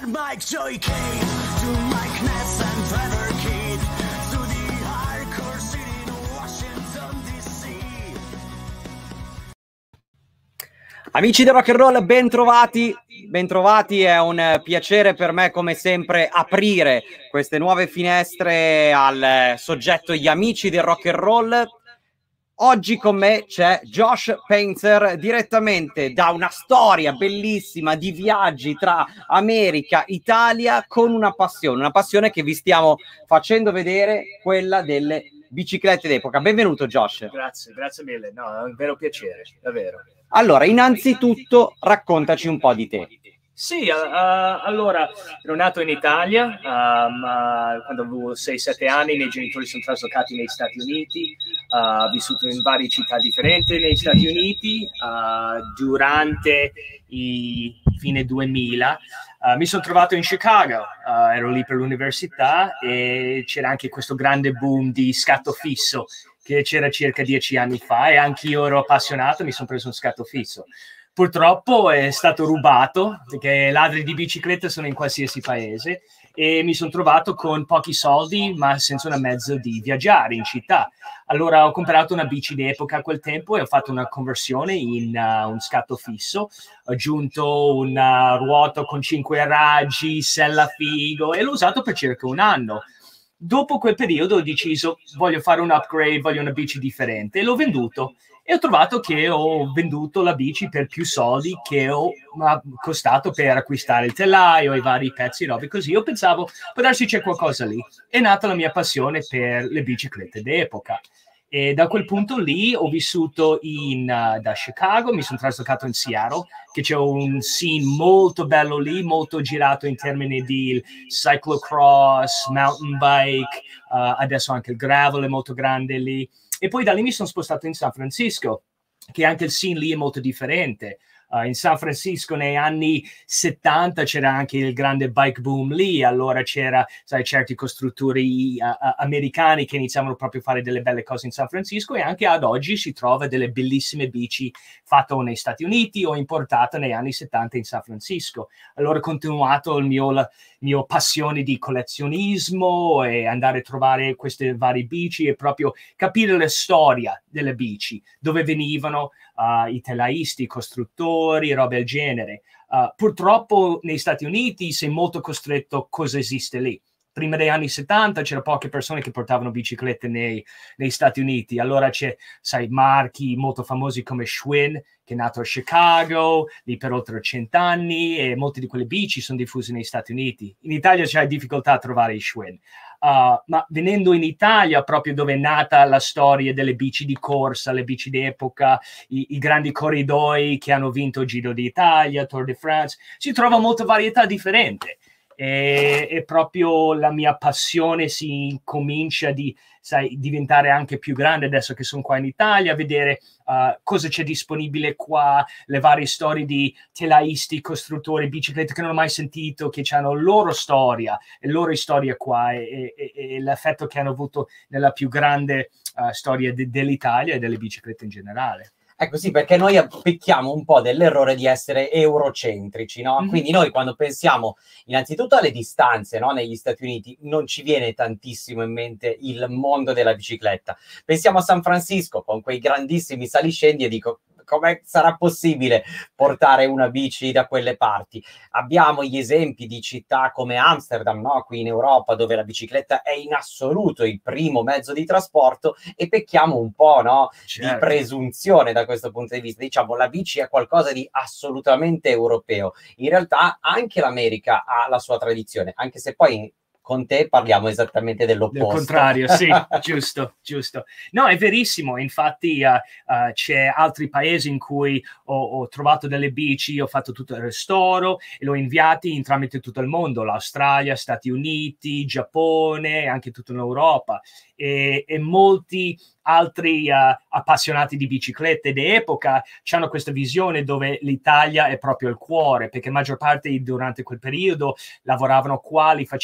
and Mike Joey K, to Mike Ness and Trevor Keith, to the hardcore city in Washington DC. Amici del rock and roll, bentrovati. Bentrovati, è un piacere per me come sempre aprire queste nuove finestre al soggetto Gli amici del rock and roll. Oggi con me c'è Josh Painter, direttamente da una storia bellissima di viaggi tra America, Italia, con una passione che vi stiamo facendo vedere, quella delle biciclette d'epoca. Benvenuto Josh. Grazie mille, no, è un vero piacere, davvero. Allora, innanzitutto raccontaci un po' di te. Sì, allora, ero nato in Italia, quando avevo 6-7 anni, i miei genitori sono traslocati negli Stati Uniti, ho vissuto in varie città differenti negli Stati Uniti, durante i fine 2000 mi sono trovato in Chicago, ero lì per l'università e c'era anche questo grande boom di scatto fisso che c'era circa 10 anni fa e anch'io ero appassionato, mi sono preso un scatto fisso. Purtroppo è stato rubato, perché ladri di biciclette sono in qualsiasi paese, e mi sono trovato con pochi soldi, ma senza un mezzo di viaggiare in città. Allora ho comprato una bici d'epoca a quel tempo e ho fatto una conversione in un scatto fisso. Ho aggiunto una ruota con 5 raggi, sella figo, e l'ho usato per circa un anno. Dopo quel periodo ho deciso, voglio fare un upgrade, voglio una bici differente, e l'ho venduto. E ho trovato che ho venduto la bici per più soldi che ho costato per acquistare il telaio, i vari pezzi, robe così. Io pensavo, può darsi c'è qualcosa lì. È nata la mia passione per le biciclette d'epoca. E da quel punto lì ho vissuto da Chicago, mi sono traslocato in Seattle, che c'è un scene molto bello lì, molto girato in termini di cyclocross, mountain bike, adesso anche il gravel è molto grande lì. E poi da lì mi sono spostato in San Francisco, che anche il scene lì è molto differente. In San Francisco negli anni 70 c'era anche il grande bike boom lì, allora c'era, sai, certi costruttori americani che iniziavano proprio a fare delle belle cose in San Francisco, e anche ad oggi si trova delle bellissime bici fatte negli Stati Uniti o importate negli anni 70 in San Francisco. Allora ho continuato la mia passione di collezionismo e andare a trovare queste varie bici e proprio capire la storia delle bici, dove venivano, i telaisti, i costruttori, robe del genere. Purtroppo negli Stati Uniti sei molto costretto cosa esiste lì. Prima degli anni 70 c'erano poche persone che portavano biciclette negli Stati Uniti. Allora c'è, sai, marchi molto famosi come Schwinn, che è nato a Chicago, lì per oltre 100 anni, e molte di quelle bici sono diffuse negli Stati Uniti. In Italia c'è difficoltà a trovare i Schwinn. Ma venendo in Italia, proprio dove è nata la storia delle bici di corsa, le bici d'epoca, i grandi corridoi che hanno vinto il Giro d'Italia, Tour de France, si trova molta varietà differente. E proprio la mia passione si comincia di, sai, diventare anche più grande adesso che sono qua in Italia, vedere cosa c'è disponibile qua, le varie storie di telaisti, costruttori, biciclette che non ho mai sentito, che hanno loro storia e loro storia qua, e l'effetto che hanno avuto nella più grande storia dell'Italia e delle biciclette in generale. Ecco, sì, perché noi pecchiamo un po' dell'errore di essere eurocentrici, no? Mm-hmm. Quindi noi quando pensiamo innanzitutto alle distanze, no? Negli Stati Uniti non ci viene tantissimo in mente il mondo della bicicletta. Pensiamo a San Francisco con quei grandissimi saliscendi e dico, come sarà possibile portare una bici da quelle parti? Abbiamo gli esempi di città come Amsterdam, no? Qui in Europa, dove la bicicletta è in assoluto il primo mezzo di trasporto, e pecchiamo un po', no? Certo. Di presunzione da questo punto di vista. Diciamo, la bici è qualcosa di assolutamente europeo. In realtà anche l'America ha la sua tradizione, anche se poi con te parliamo esattamente dell'opposto. Del contrario, sì, giusto. No, è verissimo. Infatti c'è altri paesi in cui ho trovato delle bici, ho fatto tutto il restauro e l'ho inviati tramite tutto il mondo, l'Australia, Stati Uniti, Giappone, anche tutta l'Europa. E molti altri appassionati di biciclette d'epoca hanno questa visione dove l'Italia è proprio il cuore, perché la maggior parte durante quel periodo lavoravano qua, li facevano qua,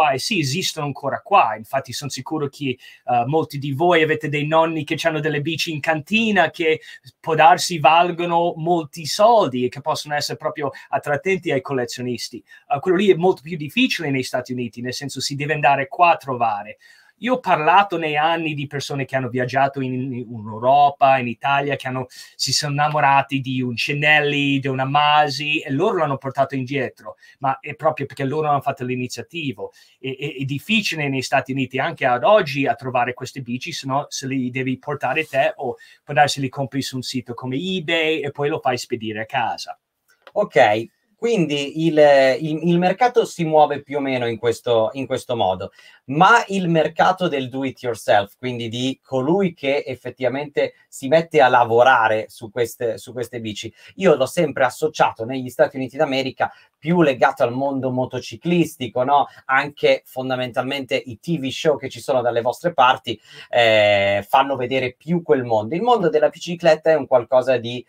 qua, e sì, esistono ancora qua. Infatti sono sicuro che molti di voi avete dei nonni che hanno delle bici in cantina che può darsi valgono molti soldi e che possono essere proprio attratenti ai collezionisti. Quello lì è molto più difficile negli Stati Uniti, nel senso si deve andare qua a trovare. Io ho parlato nei anni di persone che hanno viaggiato in Europa, in Italia, che si sono innamorati di un Cinelli, di una Masi, e loro l'hanno portato indietro, ma è proprio perché loro hanno fatto l'iniziativa. È difficile negli Stati Uniti anche ad oggi a trovare queste bici, se no se li devi portare te, o può darsi li compri su un sito come eBay e poi lo fai spedire a casa. Ok. Quindi il mercato si muove più o meno in questo modo, ma il mercato del do it yourself, quindi di colui che effettivamente si mette a lavorare su queste bici, io l'ho sempre associato negli Stati Uniti d'America più legato al mondo motociclistico, no? Anche fondamentalmente i TV show che ci sono dalle vostre parti fanno vedere più quel mondo. Il mondo della bicicletta è un qualcosa di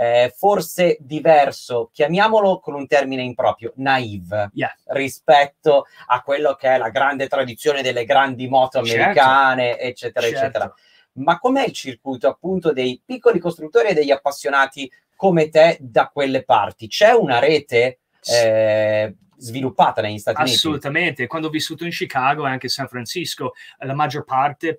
forse diverso, chiamiamolo con un termine improprio, naive, rispetto a quello che è la grande tradizione delle grandi moto americane, eccetera, eccetera. Ma com'è il circuito appunto dei piccoli costruttori e degli appassionati come te da quelle parti? C'è una rete sviluppata negli Stati Uniti? Assolutamente. Quando ho vissuto in Chicago e anche San Francisco, la maggior parte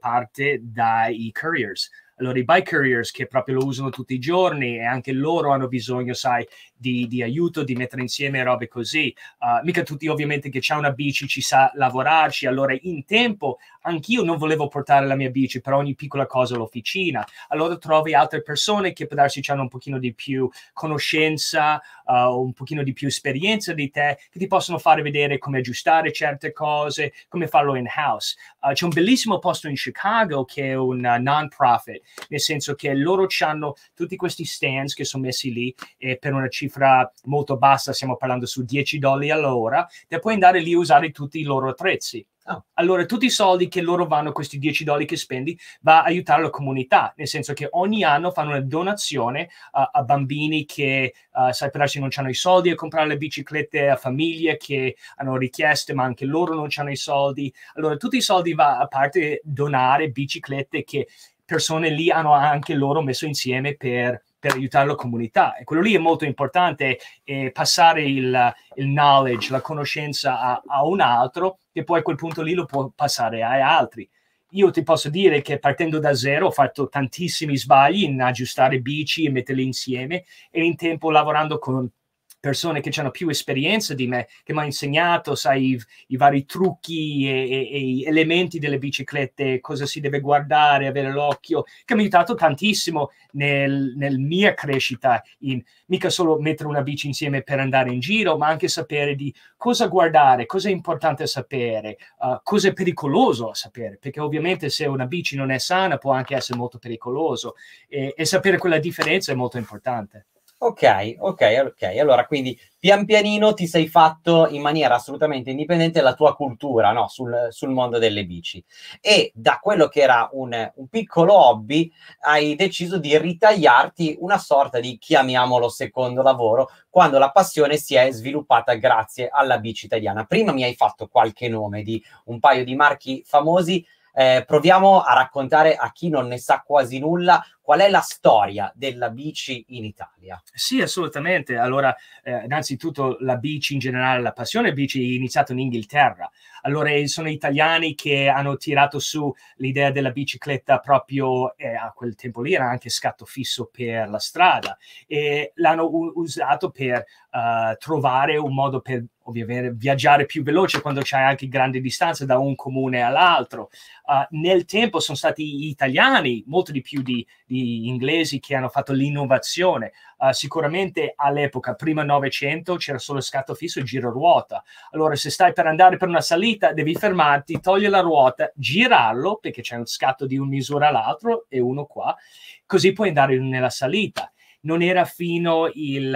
dai couriers. Allora, i bike couriers che proprio lo usano tutti i giorni, e anche loro hanno bisogno, sai, di aiuto, di mettere insieme robe così. Mica tutti ovviamente che c'è una bici ci sa lavorarci. Allora, in tempo, anch'io non volevo portare la mia bici per ogni piccola cosa all'officina. Allora trovi altre persone che può darsi hanno un pochino di più conoscenza, un pochino di più esperienza di te, che ti possono fare vedere come aggiustare certe cose, come farlo in-house. C'è un bellissimo posto in Chicago che è un non-profit, nel senso che loro hanno tutti questi stands che sono messi lì, e per una cifra molto bassa, stiamo parlando su $10 all'ora, te puoi andare lì a usare tutti i loro attrezzi. Allora tutti i soldi che loro vanno, questi $10 che spendi, va a aiutare la comunità, nel senso che ogni anno fanno una donazione a bambini che sai, per non hanno i soldi a comprare le biciclette, a famiglie che hanno richieste ma anche loro non hanno i soldi. Allora tutti i soldi va a parte donare biciclette che persone lì hanno anche loro messo insieme per aiutare la comunità, e quello lì è molto importante, passare il knowledge, la conoscenza a un altro, che poi a quel punto lì lo può passare agli altri. Io ti posso dire che partendo da zero ho fatto tantissimi sbagli in aggiustare bici e metterle insieme, e in tempo lavorando con persone che hanno più esperienza di me, che mi hanno insegnato, sai, i vari trucchi e elementi delle biciclette, cosa si deve guardare, avere l'occhio, che mi ha aiutato tantissimo nel mia crescita, in mica solo mettere una bici insieme per andare in giro, ma anche sapere di cosa guardare, cosa è importante sapere, cosa è pericoloso a sapere, perché ovviamente se una bici non è sana può anche essere molto pericoloso, e sapere quella differenza è molto importante. Ok. Allora, quindi pian pianino ti sei fatto in maniera assolutamente indipendente la tua cultura, no? sul mondo delle bici. E da quello che era un piccolo hobby hai deciso di ritagliarti una sorta di, chiamiamolo, secondo lavoro, quando la passione si è sviluppata grazie alla bici italiana. Prima mi hai fatto qualche nome di un paio di marchi famosi. Proviamo a raccontare a chi non ne sa quasi nulla qual è la storia della bici in Italia. Sì, assolutamente. Allora, innanzitutto la bici in generale, la passione bici è iniziata in Inghilterra. Allora sono italiani che hanno tirato su l'idea della bicicletta proprio a quel tempo lì, era anche scatto fisso per la strada, e l'hanno usato per trovare un modo per ovviamente viaggiare più veloce quando c'hai anche grandi distanze da un comune all'altro. Nel tempo sono stati gli italiani, molto di più di inglesi, che hanno fatto l'innovazione. Sicuramente all'epoca, prima Novecento, c'era solo scatto fisso e giro ruota. Allora se stai per andare per una salita devi fermarti, togliere la ruota, girarlo, perché c'è un scatto di un misura all'altro e uno qua, così puoi andare nella salita. Non era fino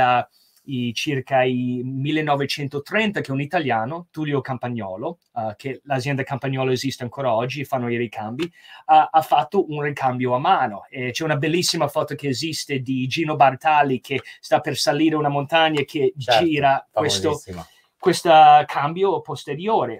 circa i 1930 che un italiano, Tullio Campagnolo, che l'azienda Campagnolo esiste ancora oggi, fanno i ricambi, ha fatto un ricambio a mano. C'è una bellissima foto che esiste di Gino Bartali che sta per salire una montagna e che gira questo cambio posteriore.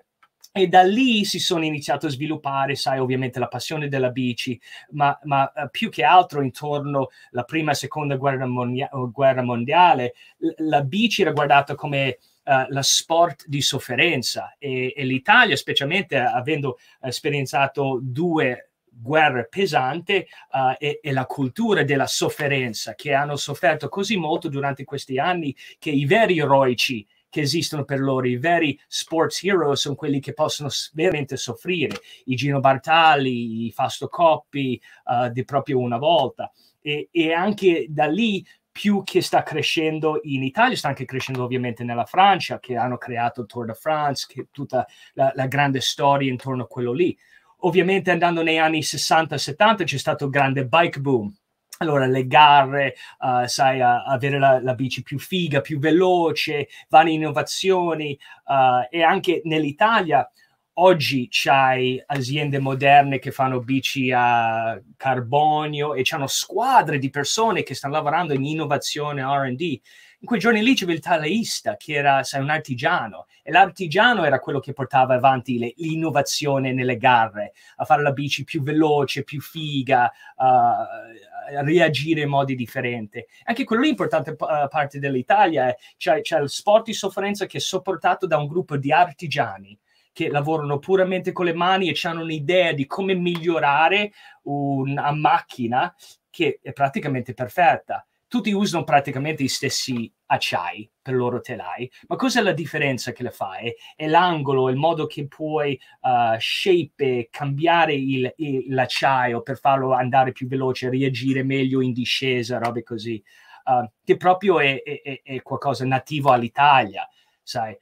E da lì si sono iniziato a sviluppare, sai, ovviamente la passione della bici, ma più che altro intorno alla prima e seconda guerra mondiale, la bici era guardata come la sport di sofferenza, e l'Italia, specialmente avendo esperienziato due guerre pesanti, e la cultura della sofferenza, che hanno sofferto così molto durante questi anni, che i veri eroici che esistono per loro, i veri sports hero, sono quelli che possono veramente soffrire, i Gino Bartali, i Fausto Coppi, di proprio una volta, e anche da lì, più che sta crescendo in Italia, sta anche crescendo ovviamente nella Francia, che hanno creato il Tour de France, che tutta la grande storia intorno a quello lì. Ovviamente andando nei anni 60-70 c'è stato il grande bike boom. Allora le gare, sai, avere la bici più figa, più veloce, varie innovazioni, e anche nell'Italia oggi c'hai aziende moderne che fanno bici a carbonio e c'hanno squadre di persone che stanno lavorando in innovazione, R&D. In quei giorni lì c'era il telaista, che era, sai, un artigiano, e l'artigiano era quello che portava avanti l'innovazione nelle gare, a fare la bici più veloce, più figa, reagire in modi differenti. Anche quello lì importante parte dell'Italia, c'è il sport di sofferenza che è supportato da un gruppo di artigiani che lavorano puramente con le mani e hanno un'idea di come migliorare una macchina che è praticamente perfetta. Tutti usano praticamente gli stessi acciai per i loro telai, ma cos'è la differenza che le fa? È l'angolo, il modo che puoi shape, cambiare l'acciaio per farlo andare più veloce, reagire meglio in discesa, robe così, che proprio è qualcosa nativo all'Italia, sai.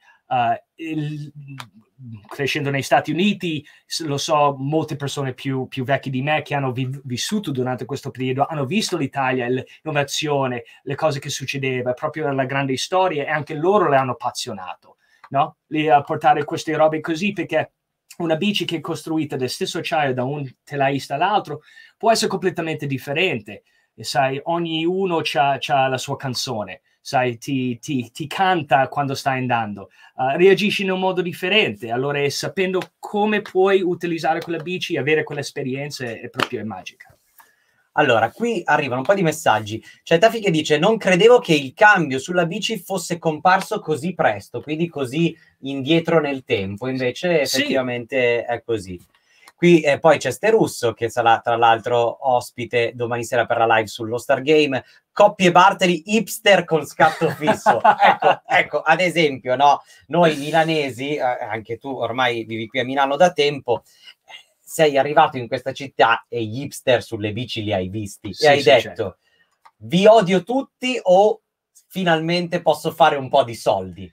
Crescendo negli Stati Uniti, lo so, molte persone più vecchie di me che hanno vissuto durante questo periodo hanno visto l'Italia, l'innovazione, le cose che succedeva, proprio la grande storia, e anche loro le hanno appassionato, no? A portare queste robe così, perché una bici che è costruita del stesso acciaio da un telaista all'altro può essere completamente differente, e sai, ognuno c'ha la sua canzone, sai, ti canta quando stai andando, reagisci in un modo differente, allora sapendo come puoi utilizzare quella bici, avere quell'esperienza è proprio magica. Allora, qui arrivano un po' di messaggi. C'è Tafi che dice: non credevo che il cambio sulla bici fosse comparso così presto, quindi così indietro nel tempo, invece effettivamente è così. Qui poi c'è Sterusso, che sarà tra l'altro ospite domani sera per la live sullo Stargame. Coppie Bartali hipster con scatto fisso. ecco, ad esempio, no? Noi milanesi, anche tu ormai vivi qui a Milano da tempo, sei arrivato in questa città e gli hipster sulle bici li hai visti, e hai detto: certo, vi odio tutti o finalmente posso fare un po' di soldi?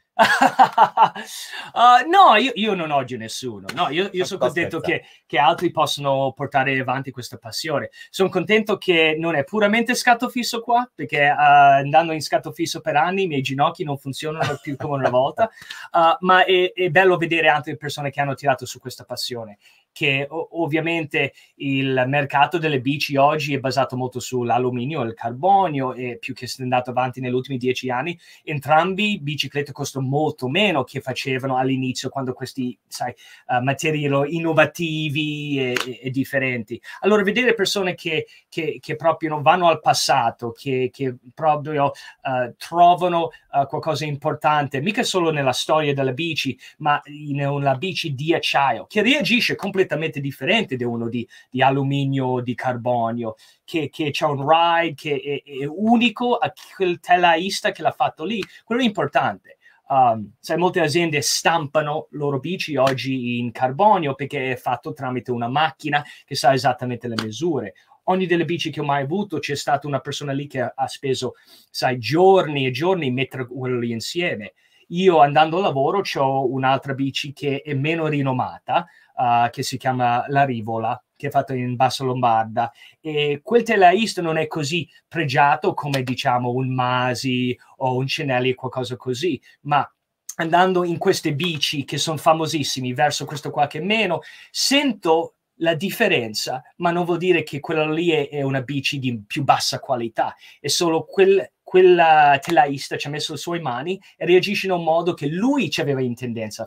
No, io non odio nessuno. No, io sono contento che altri possano portare avanti questa passione. Sono contento che non è puramente scatto fisso qua, perché andando in scatto fisso per anni i miei ginocchi non funzionano più come una volta, ma è bello vedere altre persone che hanno tirato su questa passione, che ovviamente il mercato delle bici oggi è basato molto sull'alluminio e il carbonio, e più che è andato avanti negli ultimi 10 anni, entrambi biciclette costano molto meno che facevano all'inizio, quando questi, sai, materiali innovativi e differenti. Allora vedere persone che proprio non vanno al passato, che proprio trovano qualcosa di importante, mica solo nella storia della bici, ma in una bici di acciaio, che reagisce completamente differente da uno di alluminio, di carbonio, che c'è un ride che è unico a quel telaista che l'ha fatto lì. Quello è importante. Sai, molte aziende stampano loro bici oggi in carbonio perché è fatto tramite una macchina che sa esattamente le misure. Ogni delle bici che ho mai avuto c'è stata una persona lì che ha speso, sai, giorni e giorni a mettere quello lì insieme. Io, andando al lavoro, ho un'altra bici che è meno rinomata, che si chiama la Rivola, che è fatta in Bassa Lombarda, e quel telaista non è così pregiato come, diciamo, un Masi o un Cinelli, qualcosa così, ma andando in queste bici che sono famosissimi verso questo qua che meno, sento la differenza, ma non vuol dire che quella lì è una bici di più bassa qualità, è solo quel telaista ci ha messo le sue mani e reagisce in un modo che lui ci aveva in tendenza a fare.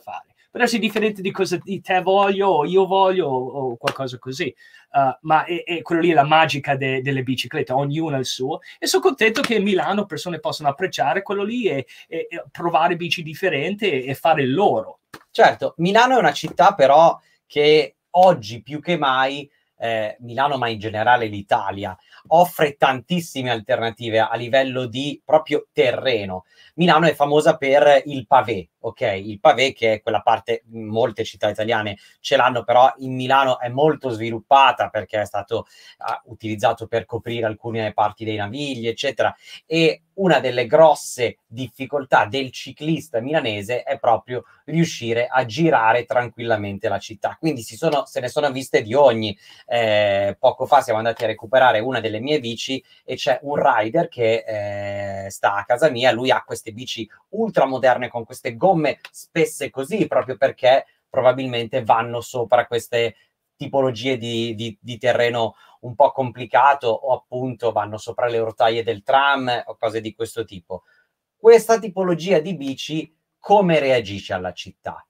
può essere differente di cosa di te voglio o io voglio o qualcosa così. Ma quello lì è la magica delle biciclette, ognuno ha il suo, e sono contento che a Milano persone possano apprezzare quello lì e provare bici differenti e fare il loro. Certo, Milano è una città però che oggi più che mai, Milano ma in generale l'Italia, offre tantissime alternative a livello di proprio terreno. Milano è famosa per il pavé, ok? Il pavé, che è quella parte, molte città italiane ce l'hanno, però in Milano è molto sviluppata perché è stato utilizzato per coprire alcune parti dei Navigli, eccetera. E una delle grosse difficoltà del ciclista milanese è proprio riuscire a girare tranquillamente la città. Quindi se ne sono viste di ogni. Poco fa siamo andati a recuperare una delle mie bici e c'è un rider che sta a casa mia. Lui ha queste bici ultra moderne con queste gomme spesse così, proprio perché probabilmente vanno sopra queste tipologie di terreno un po' complicato, o appunto vanno sopra le rotaie del tram o cose di questo tipo. Questa tipologia di bici come reagisce alla città?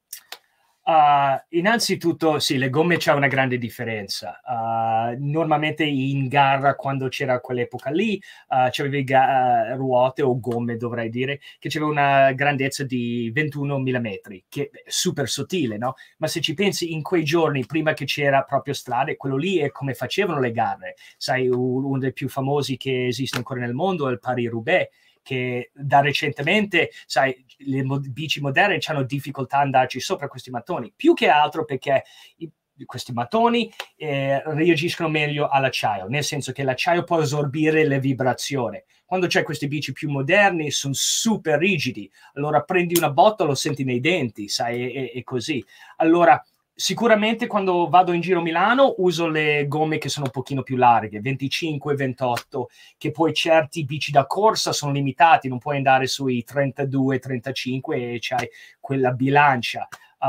Innanzitutto sì, le gomme c'è una grande differenza. Normalmente in gara, quando c'era quell'epoca lì, c'avevi ruote o gomme, dovrei dire, che c'aveva una grandezza di 21 mm, che è super sottile, no? Ma se ci pensi, in quei giorni, prima che c'era proprio strade, quello lì è come facevano le gare. Sai, uno dei più famosi che esiste ancora nel mondo è il Paris-Roubaix, che da recentemente, sai, le bici moderne hanno difficoltà ad andarci sopra questi mattoni, più che altro perché questi mattoni reagiscono meglio all'acciaio, nel senso che l'acciaio può assorbire le vibrazioni. Quando c'è questi bici più moderni sono super rigidi, allora prendi una botta, lo senti nei denti, sai, e così. Allora, sicuramente quando vado in giro a Milano uso le gomme che sono un pochino più larghe, 25, 28, che poi certi bici da corsa sono limitati, non puoi andare sui 32, 35 e c'hai quella bilancia.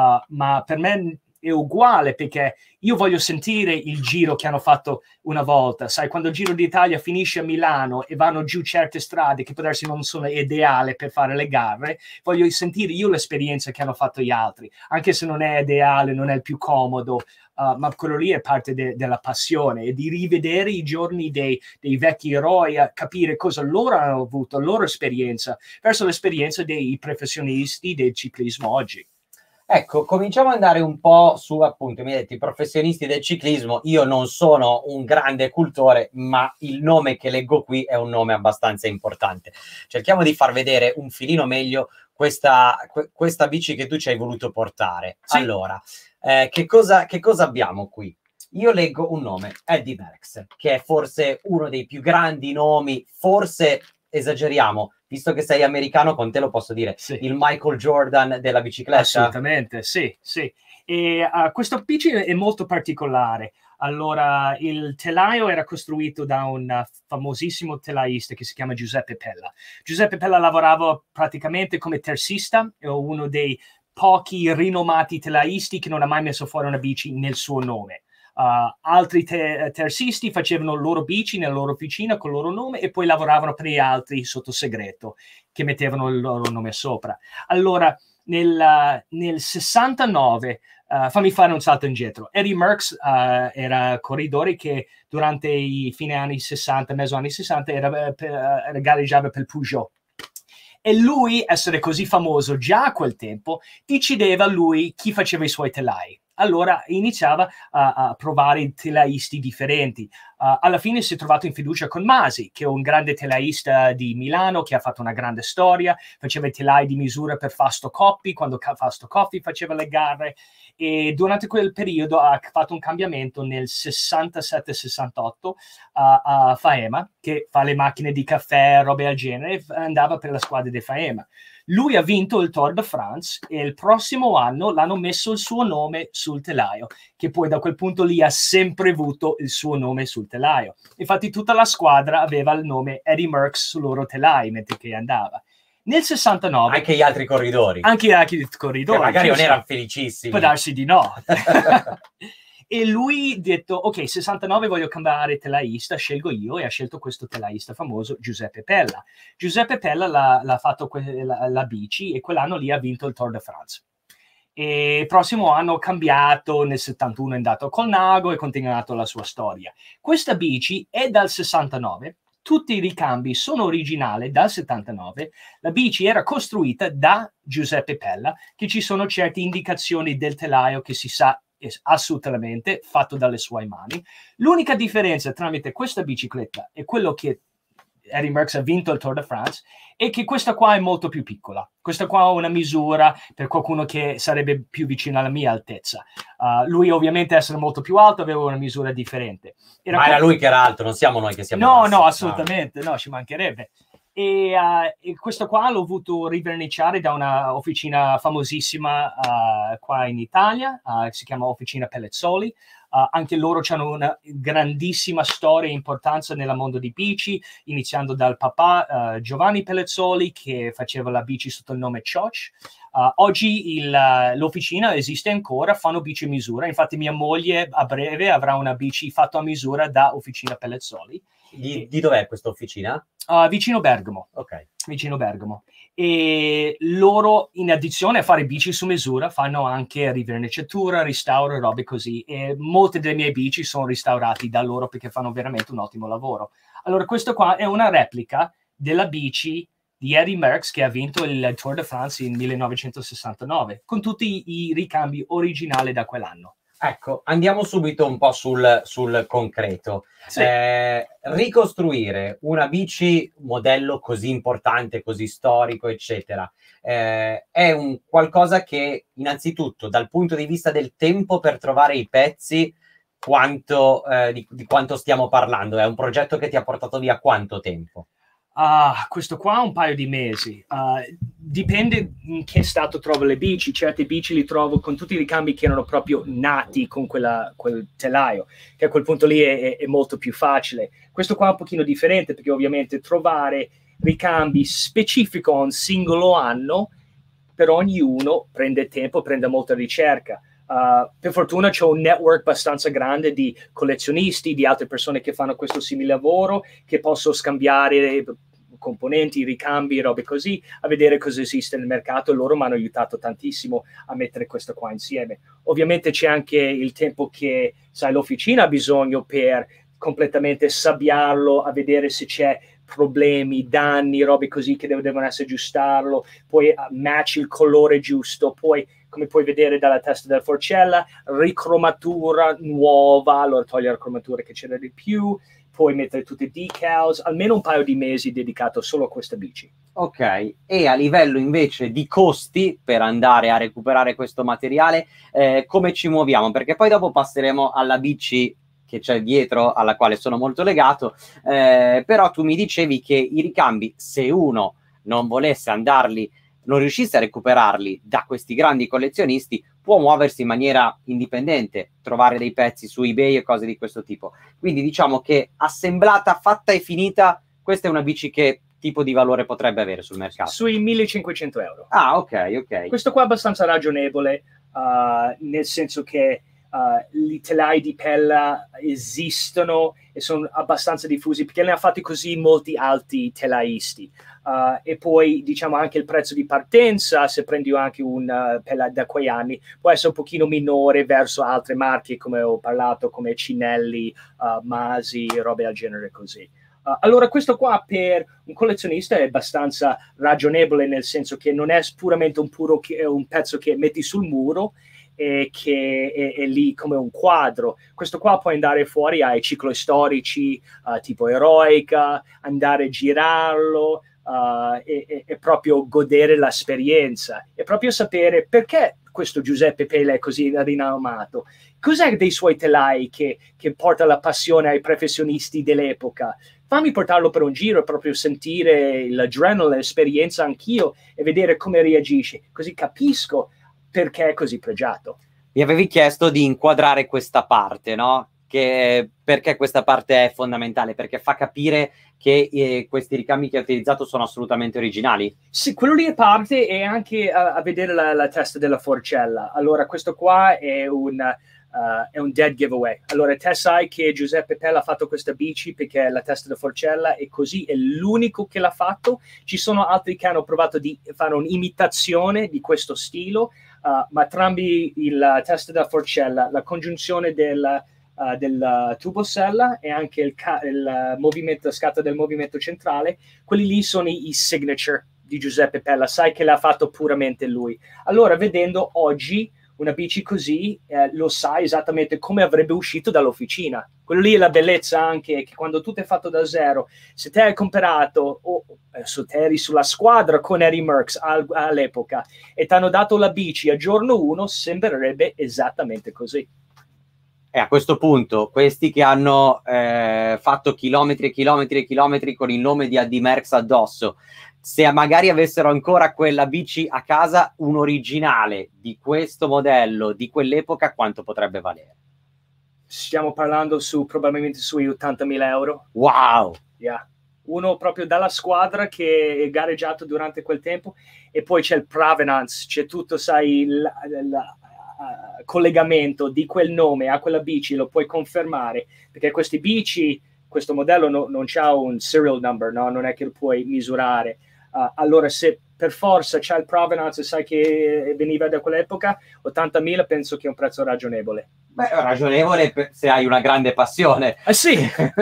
Ma per me è uguale, perché io voglio sentire il giro che hanno fatto una volta. Sai, quando il Giro d'Italia finisce a Milano e vanno giù certe strade che potrebbe non sono ideali per fare le gare, voglio sentire io l'esperienza che hanno fatto gli altri, anche se non è ideale, non è il più comodo, ma quello lì è parte della passione, e di rivedere i giorni dei vecchi eroi, a capire cosa loro hanno avuto, la loro esperienza, verso l'esperienza dei professionisti del ciclismo oggi. Ecco, cominciamo ad andare un po' su, appunto, mi hai detto, i professionisti del ciclismo. Io non sono un grande cultore, ma il nome che leggo qui è un nome abbastanza importante. Cerchiamo di far vedere un filino meglio questa bici che tu ci hai voluto portare. Sì. Allora, che cosa abbiamo qui? Io leggo un nome, Eddy Merckx, che è forse uno dei più grandi nomi, forse esageriamo, visto che sei americano, con te lo posso dire, sì, il Michael Jordan della bicicletta? Assolutamente, sì, sì. E questo bici è molto particolare. Allora, il telaio era costruito da un famosissimo telaista che si chiama Giuseppe Pella. Giuseppe Pella lavorava praticamente come terzista, è uno dei pochi rinomati telaisti che non ha mai messo fuori una bici nel suo nome. Altri terzisti facevano loro bici nella loro officina con il loro nome e poi lavoravano per gli altri sotto segreto, che mettevano il loro nome sopra. Allora, nel 69, fammi fare un salto indietro, Eddy Merckx era corridore che durante i fine anni 60, mezzo anni 60, gareggiava per Peugeot. E lui, essere così famoso già a quel tempo, decideva lui chi faceva i suoi telai. Allora iniziava a provare telaisti differenti. Alla fine si è trovato in fiducia con Masi, che è un grande telaista di Milano, che ha fatto una grande storia, faceva i telai di misura per Fausto Coppi, quando Fausto Coppi faceva le gare, e durante quel periodo ha fatto un cambiamento nel 67-68 a Faema, che fa le macchine di caffè, robe al genere, andava per la squadra di Faema. Lui ha vinto il Tour de France e il prossimo anno l'hanno messo il suo nome sul telaio, che poi da quel punto lì ha sempre avuto il suo nome sul telaio. Infatti tutta la squadra aveva il nome Eddy Merckx sul loro telai mentre che andava. Nel 69... Anche gli altri corridori. Anche gli altri corridori. Che magari non erano felicissimi. Può darsi di no. E lui ha detto, ok, 69 voglio cambiare telaista, scelgo io, e ha scelto questo telaista famoso, Giuseppe Pella. Giuseppe Pella l'ha fatto la bici e quell'anno lì ha vinto il Tour de France. E il prossimo anno cambiato, nel 71 è andato a Colnago e continuato la sua storia. Questa bici è dal 69, tutti i ricambi sono originali dal 79, la bici era costruita da Giuseppe Pella, che ci sono certe indicazioni del telaio che si sa assolutamente fatto dalle sue mani. L'unica differenza tramite questa bicicletta e quello che Eddy Merckx ha vinto il Tour de France è che questa qua è molto più piccola. Questa qua ha una misura per qualcuno che sarebbe più vicino alla mia altezza. Lui ovviamente essere molto più alto aveva una misura differente. Ma era lui che era alto, non siamo noi che siamo No, bassi. no, assolutamente, no, ci mancherebbe. E questo qua l'ho voluto riverniciare da una officina famosissima qua in Italia, si chiama Officina Pellezzoli. Anche loro hanno una grandissima storia e importanza nel mondo di bici, iniziando dal papà Giovanni Pellezzoli, che faceva la bici sotto il nome Cioc. Oggi l'officina esiste ancora, fanno bici a misura. Infatti mia moglie a breve avrà una bici fatta a misura da Officina Pellezzoli. Di dov'è questa officina? Vicino Bergamo. Ok. Vicino Bergamo. E loro, in addizione a fare bici su misura, fanno anche riverniciatura, restauro, robe così. E molte delle mie bici sono restaurate da loro perché fanno veramente un ottimo lavoro. Allora, questo qua è una replica della bici di Eddy Merckx che ha vinto il Tour de France in 1969, con tutti i ricambi originali da quell'anno. Ecco, andiamo subito un po' sul concreto. Sì. Ricostruire una bici modello così importante, così storico, eccetera, è un qualcosa che innanzitutto dal punto di vista del tempo per trovare i pezzi, di quanto stiamo parlando? È un progetto che ti ha portato via quanto tempo? Questo qua un paio di mesi. Dipende in che stato trovo le bici. Certe bici li trovo con tutti i ricambi che erano proprio nati con quel telaio, che a quel punto lì è molto più facile. Questo qua è un pochino differente perché ovviamente trovare ricambi specifico a un singolo anno per ognuno prende tempo, prende molta ricerca. Per fortuna c'è un network abbastanza grande di collezionisti, di altre persone che fanno questo simile lavoro, che posso scambiare componenti, ricambi, robe così, a vedere cosa esiste nel mercato, e loro mi hanno aiutato tantissimo a mettere questo qua insieme. Ovviamente c'è anche il tempo che, sai, l'officina ha bisogno per completamente sabbiarlo, a vedere se c'è problemi, danni, robe così che devono essere aggiustarlo, poi match il colore giusto, poi come puoi vedere dalla testa della forcella, ricromatura nuova, allora togliere la cromatura che c'era di più, poi mettere tutti i decals, almeno un paio di mesi dedicato solo a questa bici. Ok, e a livello invece di costi per andare a recuperare questo materiale, come ci muoviamo? Perché poi dopo passeremo alla bici che c'è dietro, alla quale sono molto legato, però tu mi dicevi che i ricambi, se uno non volesse andarli, non riuscisse a recuperarli da questi grandi collezionisti, può muoversi in maniera indipendente, trovare dei pezzi su eBay e cose di questo tipo. Quindi diciamo che assemblata, fatta e finita, questa è una bici che tipo di valore potrebbe avere sul mercato? Sui 1.500 euro. Ah, ok. Questo qua è abbastanza ragionevole, nel senso che i telai di Pella esistono e sono abbastanza diffusi perché ne ha fatti così molti altri telaisti. E poi diciamo anche il prezzo di partenza, se prendi anche un Pella da quei anni, può essere un pochino minore verso altre marche come ho parlato, come Cinelli, Masi, robe del genere così. Allora questo qua per un collezionista è abbastanza ragionevole, nel senso che non è puramente un pezzo che metti sul muro e che è lì come un quadro. Questo qua può andare fuori ai ciclostorici tipo Eroica, andare a girarlo e proprio godere l'esperienza e proprio sapere perché questo Giuseppe Pella è così rinomato. Cos'è dei suoi telai che porta la passione ai professionisti dell'epoca? Fammi portarlo per un giro e proprio sentire l'adrenalina, l'esperienza anch'io e vedere come reagisce, così capisco perché è così pregiato. Mi avevi chiesto di inquadrare questa parte, no? Perché questa parte è fondamentale? Perché fa capire che questi ricambi che hai utilizzato sono assolutamente originali? Sì, quello lì è parte, e anche a vedere la testa della forcella. Allora, questo qua è un dead giveaway. Allora, te sai che Giuseppe Pella ha fatto questa bici perché la testa della forcella è così, è l'unico che l'ha fatto. Ci sono altri che hanno provato di fare un'imitazione di questo stile, ma entrambi il test da forcella, la congiunzione del tubo-sella e anche il movimento, scatta del movimento centrale, quelli lì sono i signature di Giuseppe Pella, sai che l'ha fatto puramente lui. Allora, vedendo oggi una bici così, lo sai esattamente come avrebbe uscito dall'officina. Quello lì è la bellezza anche, che quando tutto è fatto da zero, se te hai comprato, o se te eri sulla squadra con Eddie Merckx all'epoca, e ti hanno dato la bici a giorno 1, sembrerebbe esattamente così. E a questo punto, questi che hanno fatto chilometri e chilometri e chilometri con il nome di Eddie Merckx addosso, se magari avessero ancora quella bici a casa, un originale di questo modello, di quell'epoca, quanto potrebbe valere? Stiamo parlando probabilmente sui 80.000 euro. Wow! Yeah. Uno proprio dalla squadra che è gareggiato durante quel tempo, e poi c'è il provenance, c'è tutto, sai, il collegamento di quel nome a quella bici, lo puoi confermare, perché queste bici, questo modello non c'ha un serial number, no? Non è che lo puoi misurare. Allora, se per forza c'è il provenance e sai che veniva da quell'epoca, 80.000 penso che è un prezzo ragionevole. Beh, ragionevole se hai una grande passione. Sì.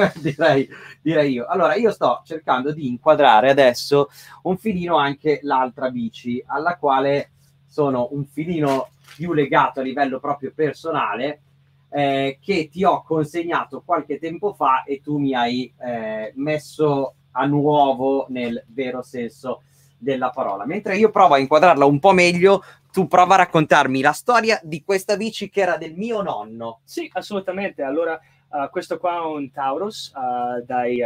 direi io. Allora, io sto cercando di inquadrare adesso un filino anche l'altra bici, alla quale sono un filino più legato a livello proprio personale, che ti ho consegnato qualche tempo fa e tu mi hai messo a nuovo nel vero senso della parola. Mentre io provo a inquadrarla un po' meglio, tu prova a raccontarmi la storia di questa bici che era del mio nonno. Sì, assolutamente. Allora, questo qua è un Taurus dai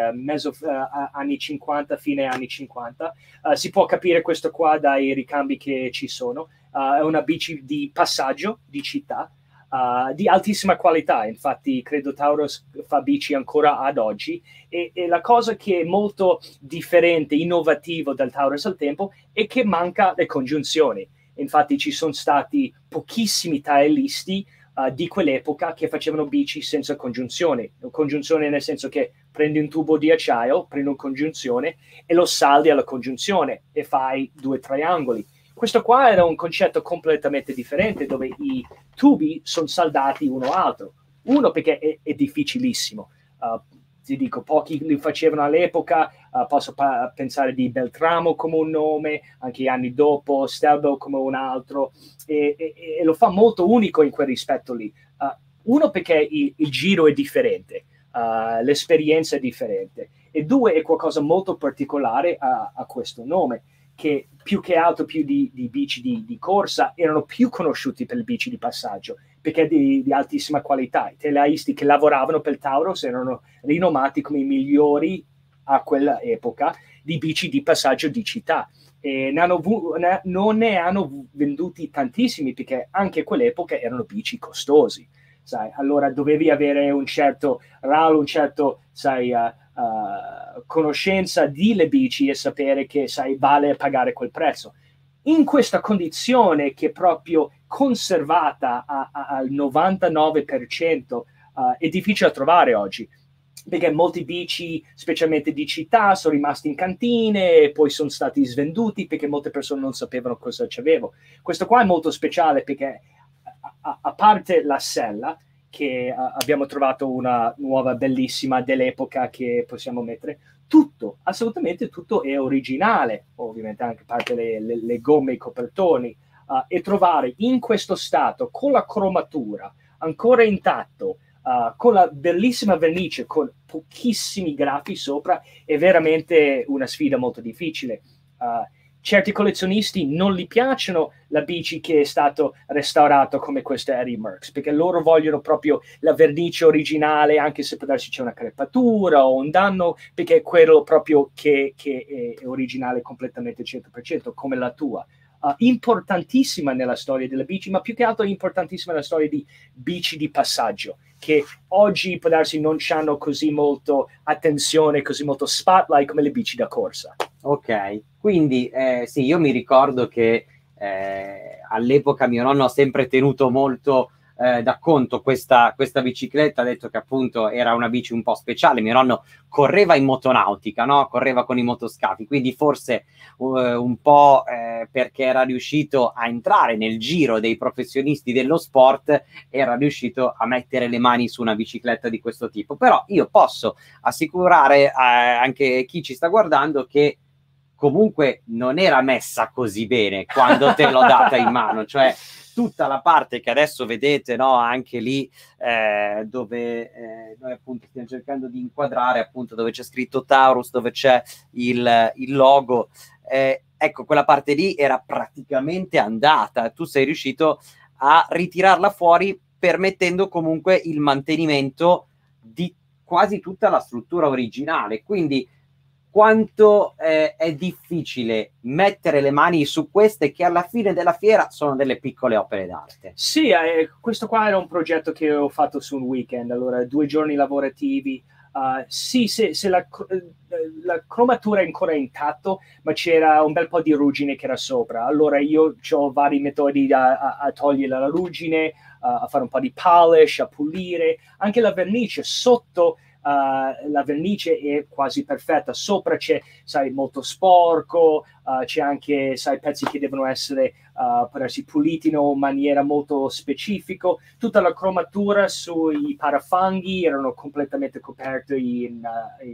anni 50, fine anni 50. Si può capire questo qua dai ricambi che ci sono. È una bici di passaggio, di città, di altissima qualità. Infatti credo Taurus fa bici ancora ad oggi, e la cosa che è molto differente, innovativo dal Taurus al tempo, è che manca le congiunzioni. Infatti ci sono stati pochissimi tailisti di quell'epoca che facevano bici senza congiunzione nel senso che prendi un tubo di acciaio, prendi una congiunzione e lo saldi alla congiunzione e fai 2 triangoli. Questo qua era un concetto completamente differente, dove i tubi sono saldati uno all'altro. Uno perché è difficilissimo. Ti dico, pochi li facevano all'epoca. Posso pensare di Beltramo come un nome, anche anni dopo, Stelbo come un altro, e lo fa molto unico in quel rispetto lì. Uno perché il giro è differente, l'esperienza è differente, e 2 è qualcosa molto particolare a questo nome, che più che altro, più di bici di corsa, erano più conosciuti per le bici di passaggio, perché di altissima qualità. I telaisti che lavoravano per Taurus erano rinomati come i migliori a quella epoca di bici di passaggio di città, e non ne hanno venduti tantissimi, perché anche a quell'epoca erano bici costosi, sai? Allora dovevi avere un certo RAL, un certo, sai, conoscenza di le bici, e sapere che, sai, vale pagare quel prezzo. In questa condizione che è proprio conservata al 99%, è difficile da trovare oggi, perché molti bici, specialmente di città, sono rimasti in cantine e poi sono stati svenduti perché molte persone non sapevano cosa c'avevo. Questo qua è molto speciale perché, a parte la sella, che abbiamo trovato una nuova bellissima dell'epoca che possiamo mettere, tutto, assolutamente tutto è originale, ovviamente anche a parte le gomme, i copertoni, e trovare in questo stato, con la cromatura ancora intatto, con la bellissima vernice, con pochissimi grafi sopra, è veramente una sfida molto difficile. Certi collezionisti non gli piacciono la bici che è stato restaurato come questa Eddie Merckx, perché loro vogliono proprio la vernice originale, anche se può darsi c'è una crepatura o un danno, perché è quello proprio che è originale completamente 100%, come la tua. Importantissima nella storia delle bici, ma più che altro importantissima nella storia di bici di passaggio, che oggi può darsi non hanno così molto attenzione, così molto spotlight come le bici da corsa. Ok, quindi sì, io mi ricordo che all'epoca mio nonno ha sempre tenuto molto da conto questa bicicletta, ha detto che appunto era una bici un po' speciale. Mio nonno correva in motonautica, no? Correva con i motoscafi, quindi forse un po' perché era riuscito a entrare nel giro dei professionisti dello sport, era riuscito a mettere le mani su una bicicletta di questo tipo. Però io posso assicurare anche chi ci sta guardando che comunque non era messa così bene quando te l'ho data in mano, cioè tutta la parte che adesso vedete, no, anche lì dove noi appunto stiamo cercando di inquadrare, appunto dove c'è scritto Taurus, dove c'è il logo, ecco, quella parte lì era praticamente andata. Tu sei riuscito a ritirarla fuori permettendo comunque il mantenimento di quasi tutta la struttura originale. Quindi quanto è difficile mettere le mani su queste che alla fine della fiera sono delle piccole opere d'arte. Sì, questo qua era un progetto che ho fatto su un weekend, allora 2 giorni lavorativi. Sì, se la cromatura è ancora intatto, ma c'era un bel po' di ruggine che era sopra. Allora io ho vari metodi a togliere la ruggine, a fare un po' di polish, a pulire. Anche la vernice sotto, la vernice è quasi perfetta, sopra c'è, sai, molto sporco, c'è anche, sai, pezzi che devono essere puliti in maniera molto specifica. Tutta la cromatura sui parafanghi erano completamente coperti in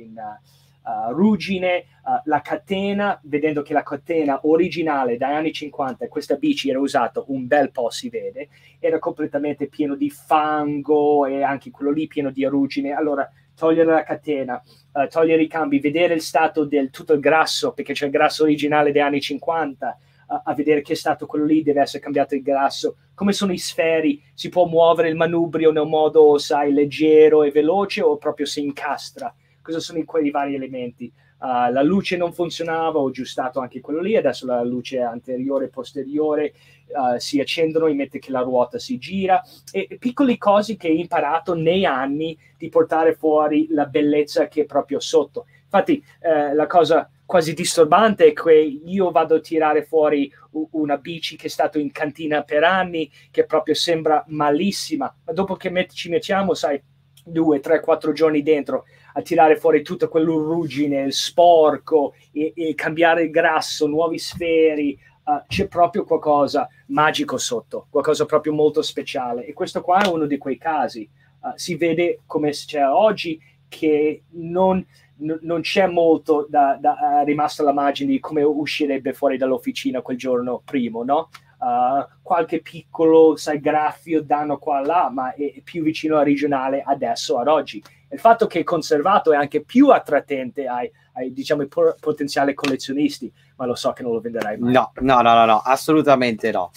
ruggine. La catena, vedendo che la catena originale dagli anni 50, questa bici era usata un bel po', si vede, era completamente pieno di fango e anche quello lì pieno di ruggine. Allora togliere la catena, togliere i cambi, vedere il stato del tutto il grasso, perché c'è il grasso originale degli anni 50, a vedere che stato quello lì, deve essere cambiato il grasso, come sono i sferi, si può muovere il manubrio in un modo, sai, leggero e veloce o proprio si incastra, cosa sono quei vari elementi. La luce non funzionava, ho aggiustato anche quello lì, adesso la luce anteriore e posteriore si accendono in mente che la ruota si gira, e piccole cose che ho imparato nei anni di portare fuori la bellezza che è proprio sotto. Infatti la cosa quasi disturbante è che io vado a tirare fuori una bici che è stata in cantina per anni, che proprio sembra malissima, ma dopo che ci mettiamo, sai, 2, 3, 4 giorni dentro a tirare fuori tutta quell'ruggine, il sporco, e cambiare il grasso, nuovi sferi, c'è proprio qualcosa magico sotto, qualcosa proprio molto speciale. E questo qua è uno di quei casi. Si vede come c'è oggi che non c'è molto rimasta l'immagine di come uscirebbe fuori dall'officina quel giorno primo, no? Qualche piccolo, sai, graffio danno qua e là, ma è più vicino al regionale adesso, ad oggi. Il fatto che è conservato è anche più attrattente ai diciamo, potenziali collezionisti, ma lo so che non lo venderai mai. No, assolutamente no.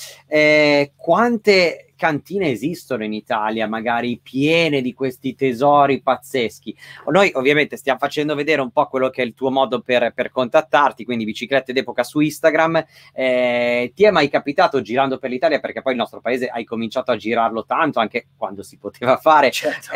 Quante cantine esistono in Italia, magari piene di questi tesori pazzeschi? Noi ovviamente stiamo facendo vedere un po' quello che è il tuo modo per contattarti, quindi Biciclette d'Epoca su Instagram. Ti è mai capitato, girando per l'Italia, perché poi il nostro paese hai cominciato a girarlo tanto, anche quando si poteva fare, certo.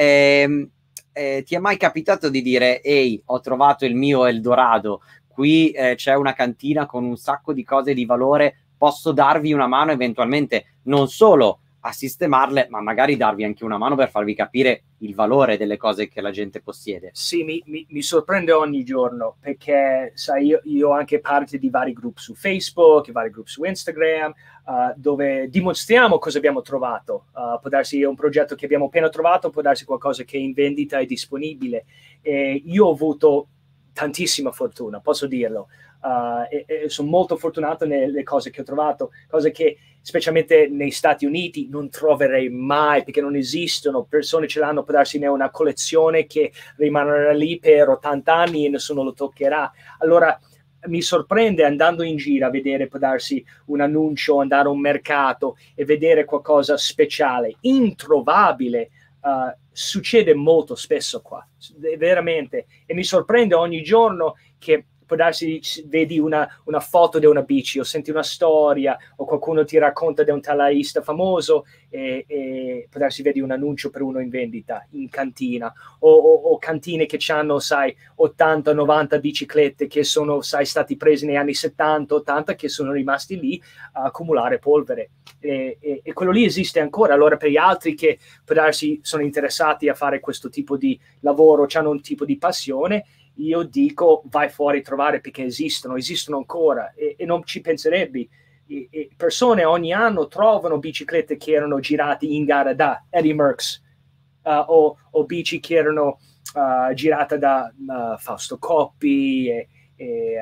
Ti è mai capitato di dire: ehi, ho trovato il mio Eldorado, qui c'è una cantina con un sacco di cose di valore, posso darvi una mano eventualmente, non solo a sistemarle, ma magari darvi anche una mano per farvi capire il valore delle cose che la gente possiede? Sì, mi sorprende ogni giorno, perché sai, io ho anche parte di vari gruppi su Facebook, vari gruppi su Instagram, dove dimostriamo cosa abbiamo trovato. Può darsi un progetto che abbiamo appena trovato, può darsi qualcosa che è in vendita e disponibile. E io ho avuto tantissima fortuna, posso dirlo. E sono molto fortunato nelle cose che ho trovato, cose che specialmente negli Stati Uniti non troverei mai, perché non esistono. Persone ce l'hanno, può darsi ne una collezione che rimarrà lì per 80 anni e nessuno lo toccherà. Allora mi sorprende, andando in giro, a vedere, può darsi un annuncio, andare a un mercato e vedere qualcosa speciale, introvabile. Succede molto spesso qua, veramente, e mi sorprende ogni giorno che può darsi vedi una foto di una bici o senti una storia o qualcuno ti racconta di un telaista famoso e può darsi vedi un annuncio per uno in vendita in cantina o cantine che hanno, sai, 80-90 biciclette che sono, sai, stati presi negli anni 70-80 che sono rimasti lì a accumulare polvere. E quello lì esiste ancora. Allora per gli altri che può darsi sono interessati a fare questo tipo di lavoro, hanno un tipo di passione, io dico vai fuori a trovare, perché esistono ancora e non ci penserebbe. Persone ogni anno trovano biciclette che erano girate in gara da Eddie Merckx o bici che erano girate da Fausto Coppi e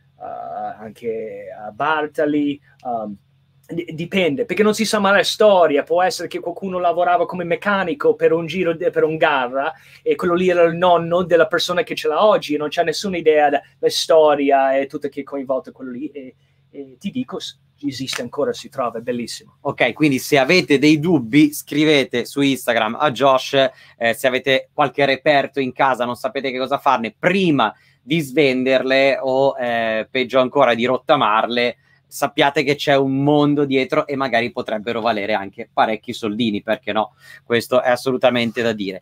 anche Bartali. Dipende, perché non si sa mai la storia. Può essere che qualcuno lavorava come meccanico per un giro, per un gara, e quello lì era il nonno della persona che ce l'ha oggi e non c'è nessuna idea della storia e tutto che coinvolge quello lì. E ti dico, esiste ancora, si trova, è bellissimo. Ok, quindi se avete dei dubbi scrivete su Instagram a Josh, se avete qualche reperto in casa, non sapete che cosa farne prima di svenderle o peggio ancora di rottamarle, sappiate che c'è un mondo dietro e magari potrebbero valere anche parecchi soldini, perché no? Questo è assolutamente da dire.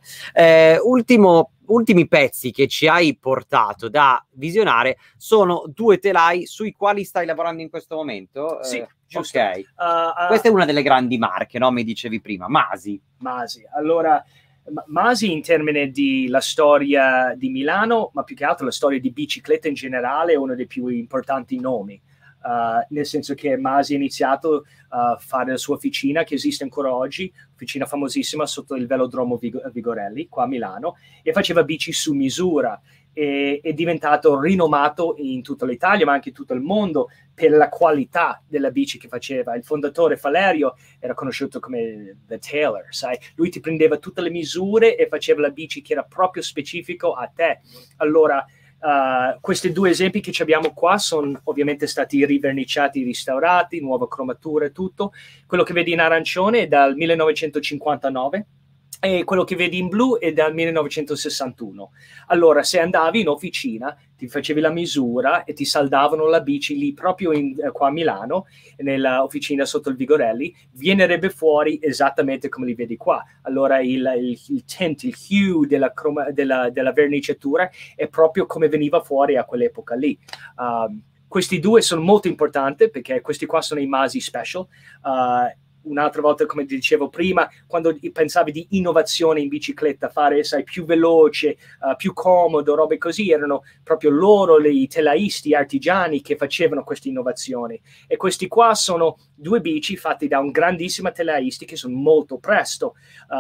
Ultimi pezzi che ci hai portato da visionare sono due telai sui quali stai lavorando in questo momento? Sì, giusto. Ok. Questa è una delle grandi marche, no? Mi dicevi prima, Masi. Allora, Masi in termini di la storia di Milano, ma più che altro la storia di bicicletta in generale, è uno dei più importanti nomi. Nel senso che Masi ha iniziato a fare la sua officina, che esiste ancora oggi, officina famosissima sotto il velodromo Vigorelli, qua a Milano, e faceva bici su misura. È diventato rinomato in tutta l'Italia, ma anche in tutto il mondo, per la qualità della bici che faceva. Il fondatore Valerio era conosciuto come The Tailor, sai? Lui ti prendeva tutte le misure e faceva la bici che era proprio specifico a te. Allora, questi due esempi che abbiamo qua sono ovviamente stati riverniciati, restaurati, nuova cromatura e tutto. Quello che vedi in arancione è dal 1959 e quello che vedi in blu è dal 1961. Allora, se andavi in officina, ti facevi la misura e ti saldavano la bici lì proprio qua a Milano, nella officina sotto il Vigorelli, vienerebbe fuori esattamente come li vedi qua. Allora il tint, il hue della verniciatura è proprio come veniva fuori a quell'epoca lì. Questi due sono molto importanti perché questi qua sono i Masi Special. Un'altra volta, come ti dicevo prima, quando pensavi di innovazione in bicicletta, fare, sai, più veloce, più comodo, robe così, erano proprio loro, i telaisti artigiani che facevano queste innovazioni. E questi qua sono due bici fatti da un grandissimo telaisti che sono molto presto.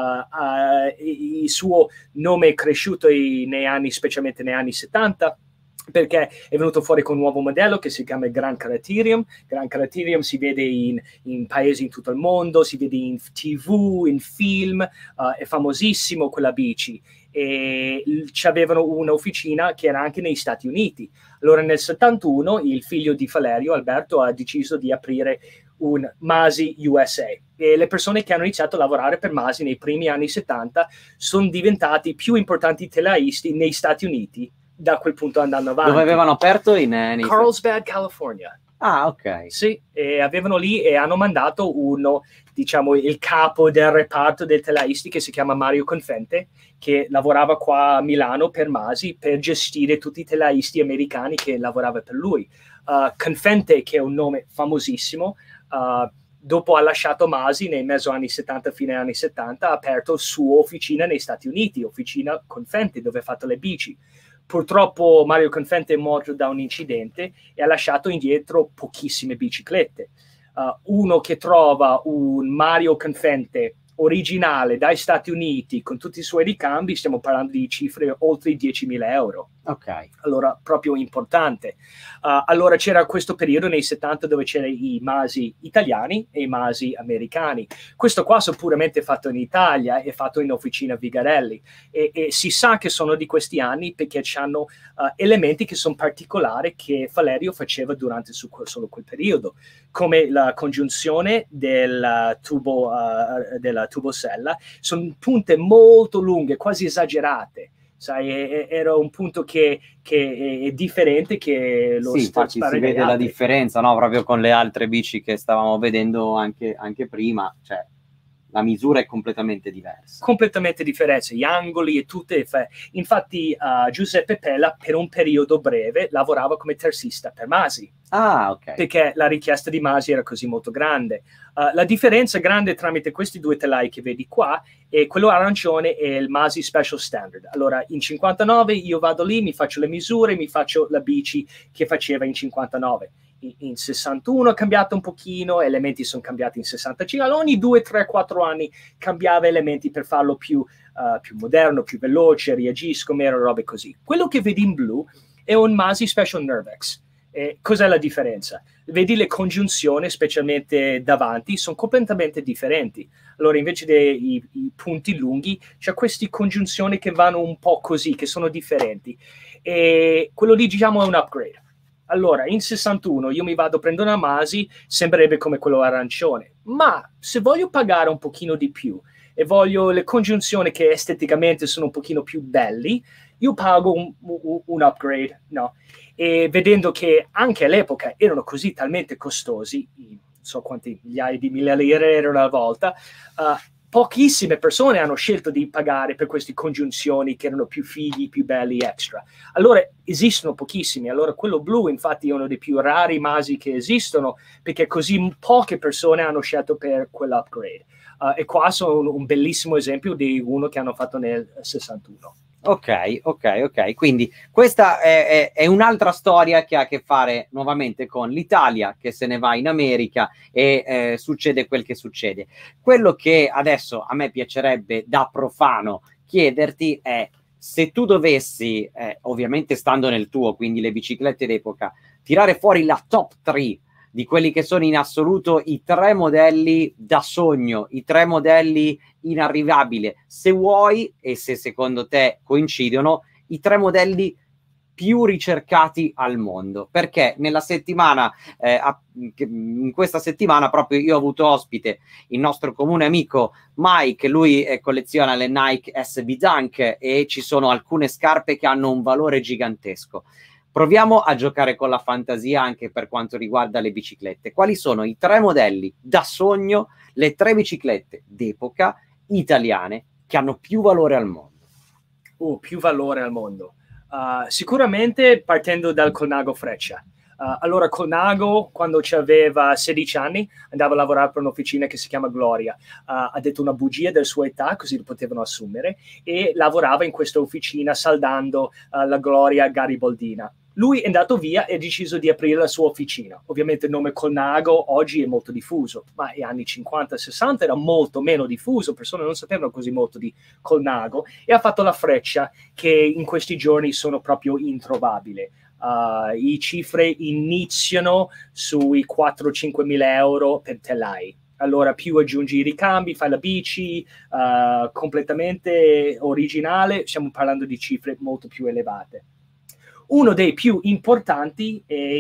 Il suo nome è cresciuto nei anni, specialmente negli anni 70, perché è venuto fuori con un nuovo modello che si chiama Gran Caraterium. Gran Caraterium si vede in paesi in tutto il mondo, si vede in TV, in film, è famosissimo quella bici. E c'avevano un'officina che era anche negli Stati Uniti. Allora nel 71 il figlio di Valerio, Alberto, ha deciso di aprire un Masi USA, e le persone che hanno iniziato a lavorare per Masi nei primi anni 70 sono diventati più importanti telaisti negli Stati Uniti da quel punto andando avanti. Dove avevano aperto? In Carlsbad, California. Ah, ok. Sì, e avevano lì e hanno mandato uno, diciamo, il capo del reparto dei telaisti che si chiama Mario Confente, che lavorava qua a Milano per Masi per gestire tutti i telaisti americani che lavorava per lui. Confente, che è un nome famosissimo, dopo ha lasciato Masi nei mezzo anni 70, fine anni 70, ha aperto la sua officina negli Stati Uniti, officina Confente, dove ha fatto le bici. Purtroppo Mario Confente è morto da un incidente e ha lasciato indietro pochissime biciclette. Uno che trova un Mario Confente originale dai Stati Uniti con tutti i suoi ricambi, stiamo parlando di cifre oltre i 10.000 euro. Ok. Allora, proprio importante. Allora c'era questo periodo nei 70 dove c'erano i Masi italiani e i Masi americani. Questo qua sono puramente fatto in Italia, è fatto in officina Vigarelli, e si sa che sono di questi anni perché hanno elementi che sono particolari che Valerio faceva durante solo quel periodo, come la congiunzione del tubo, della tubosella. Sono punte molto lunghe, quasi esagerate, sai, era un punto che è differente che lo Sì, infatti si vede la differenza, no? Proprio con le altre bici che stavamo vedendo anche prima, cioè la misura è completamente diversa. Completamente diverse, gli angoli e tutte. Infatti Giuseppe Pella per un periodo breve lavorava come terzista per Masi. Ah, ok. Perché la richiesta di Masi era così molto grande. La differenza grande tramite questi due telai che vedi qua è quello arancione e il Masi Special Standard. Allora, in 59 io vado lì, mi faccio le misure, mi faccio la bici che faceva in 59. In 61 ha cambiato un pochino, elementi sono cambiati in 65, ogni 2, 3, 4 anni cambiava elementi per farlo più moderno, più veloce, reagisco, meno robe così. Quello che vedi in blu è un Masi Special Nervex. Cos'è la differenza? Vedi le congiunzioni, specialmente davanti, sono completamente differenti. Allora, invece dei punti lunghi, c'è queste congiunzioni che vanno un po' così, che sono differenti. E quello lì, diciamo, è un upgrade. Allora, in 61 io mi vado a prendere una Masi, sembrerebbe come quello arancione, ma se voglio pagare un pochino di più e voglio le congiunzioni che esteticamente sono un pochino più belli, io pago un upgrade, no? E vedendo che anche all'epoca erano così talmente costosi, non so quanti migliaia di mila lire erano alla volta, pochissime persone hanno scelto di pagare per queste congiunzioni che erano più fighi, più belli, extra. Allora esistono pochissimi. Allora quello blu infatti è uno dei più rari Masi che esistono, perché così poche persone hanno scelto per quell'upgrade. E qua sono un bellissimo esempio di uno che hanno fatto nel 61. Ok. Quindi questa è un'altra storia che ha a che fare nuovamente con l'Italia che se ne va in America e succede quel che succede. Quello che adesso a me piacerebbe da profano chiederti è se tu dovessi, ovviamente stando nel tuo, quindi le biciclette d'epoca, tirare fuori la top 3 di quelli che sono in assoluto i 3 modelli da sogno, i 3 modelli inarrivabili, se vuoi, e se secondo te coincidono, i 3 modelli più ricercati al mondo, perché nella settimana, in questa settimana proprio io ho avuto ospite il nostro comune amico Mike, lui colleziona le Nike SB Dunk e ci sono alcune scarpe che hanno un valore gigantesco. Proviamo a giocare con la fantasia anche per quanto riguarda le biciclette. Quali sono i 3 modelli da sogno, le 3 biciclette d'epoca italiane che hanno più valore al mondo? Più valore al mondo. Sicuramente partendo dal Colnago Freccia. Allora Colnago, quando aveva 16 anni, andava a lavorare per un'officina che si chiama Gloria. Ha detto una bugia della sua età, così lo potevano assumere, e lavorava in questa officina saldando la Gloria Garibaldina. Lui è andato via e ha deciso di aprire la sua officina. Ovviamente il nome Colnago oggi è molto diffuso, ma negli anni 50-60 era molto meno diffuso, persone non sapevano così molto di Colnago, e ha fatto la Freccia, che in questi giorni sono proprio introvabili. I cifre iniziano sui 4-5 mila euro per telai. Allora più aggiungi i ricambi, fai la bici completamente originale, stiamo parlando di cifre molto più elevate. Uno dei più importanti è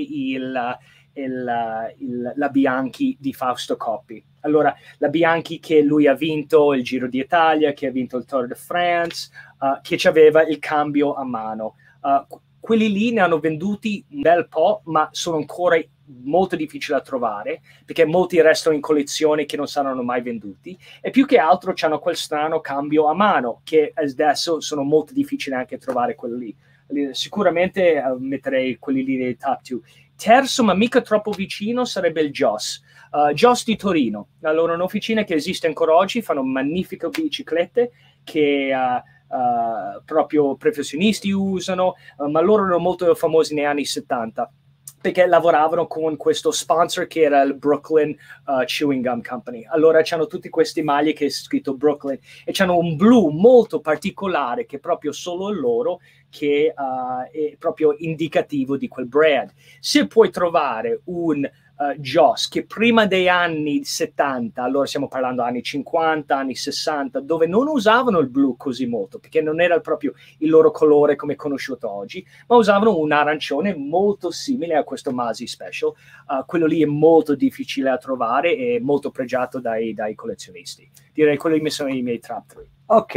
la Bianchi di Fausto Coppi. Allora, la Bianchi che lui ha vinto il Giro d'Italia, che ha vinto il Tour de France, che aveva il cambio a mano. Quelli lì ne hanno venduti un bel po', ma sono ancora molto difficili da trovare, perché molti restano in collezione che non saranno mai venduti, e più che altro hanno quel strano cambio a mano, che adesso sono molto difficili anche trovare quelli lì. Sicuramente metterei quelli lì nei top 2. Terzo, ma mica troppo vicino, sarebbe il Joss. Joss di Torino. Allora, un'officina che esiste ancora oggi, fanno magnifiche biciclette che proprio professionisti usano, ma loro erano molto famosi negli anni 70. Perché lavoravano con questo sponsor che era il Brooklyn Chewing Gum Company. Allora c'hanno tutte queste maglie che è scritto Brooklyn e c'hanno un blu molto particolare che è proprio solo loro, che è proprio indicativo di quel brand. Se puoi trovare un Joss, che prima dei anni 70, allora stiamo parlando anni 50, anni 60, dove non usavano il blu così molto, perché non era proprio il loro colore come conosciuto oggi, ma usavano un arancione molto simile a questo Masi Special. Quello lì è molto difficile da trovare e molto pregiato dai collezionisti. Direi quelli sono i miei top 3.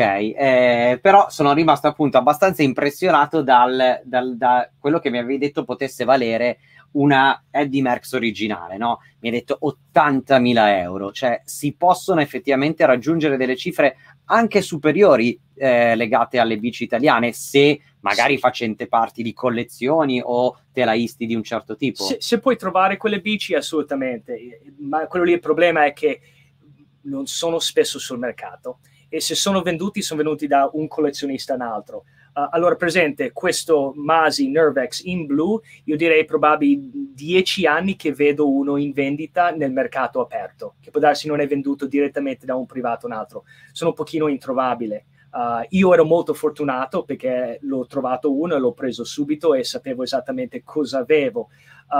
Ok, però sono rimasto appunto abbastanza impressionato da quello che mi avevi detto potesse valere una Eddie Merckx originale, no? Mi hai detto 80.000 euro, cioè si possono effettivamente raggiungere delle cifre anche superiori legate alle bici italiane, se magari facente parte di collezioni o telaisti di un certo tipo. Se puoi trovare quelle bici, assolutamente, ma quello lì il problema è che non sono spesso sul mercato, e se sono venuti da un collezionista a un altro. Allora, presente questo Masi Nervex in blu, io direi probabile 10 anni che vedo uno in vendita nel mercato aperto, che può darsi non è venduto direttamente da un privato a un altro. Sono un pochino introvabile. Io ero molto fortunato perché l'ho trovato uno e l'ho preso subito e sapevo esattamente cosa avevo,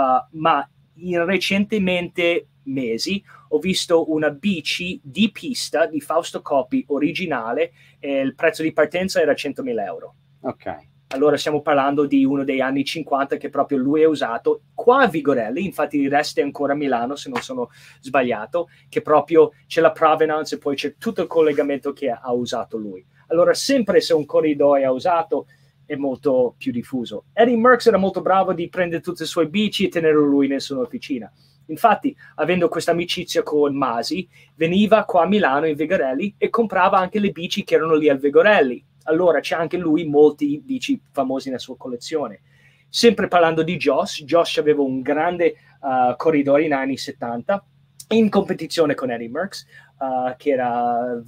ma recentemente mesi ho visto una bici di pista di Fausto Coppi originale e il prezzo di partenza era 100.000 euro. Ok. Allora stiamo parlando di uno dei anni 50 che proprio lui ha usato qua a Vigorelli, infatti resta ancora a Milano se non sono sbagliato, che proprio c'è la provenance e poi c'è tutto il collegamento che ha usato lui. Allora sempre se un corridoio ha usato è molto più diffuso. Eddie Merckx era molto bravo di prendere tutte le sue bici e tenerlo lui nella sua officina. Infatti, avendo questa amicizia con Masi, veniva qua a Milano in Vigorelli e comprava anche le bici che erano lì al Vigorelli. Allora c'è anche lui molti bici famosi nella sua collezione. Sempre parlando di Josh aveva un grande corridoio in anni 70 in competizione con Eddie Merckx, che era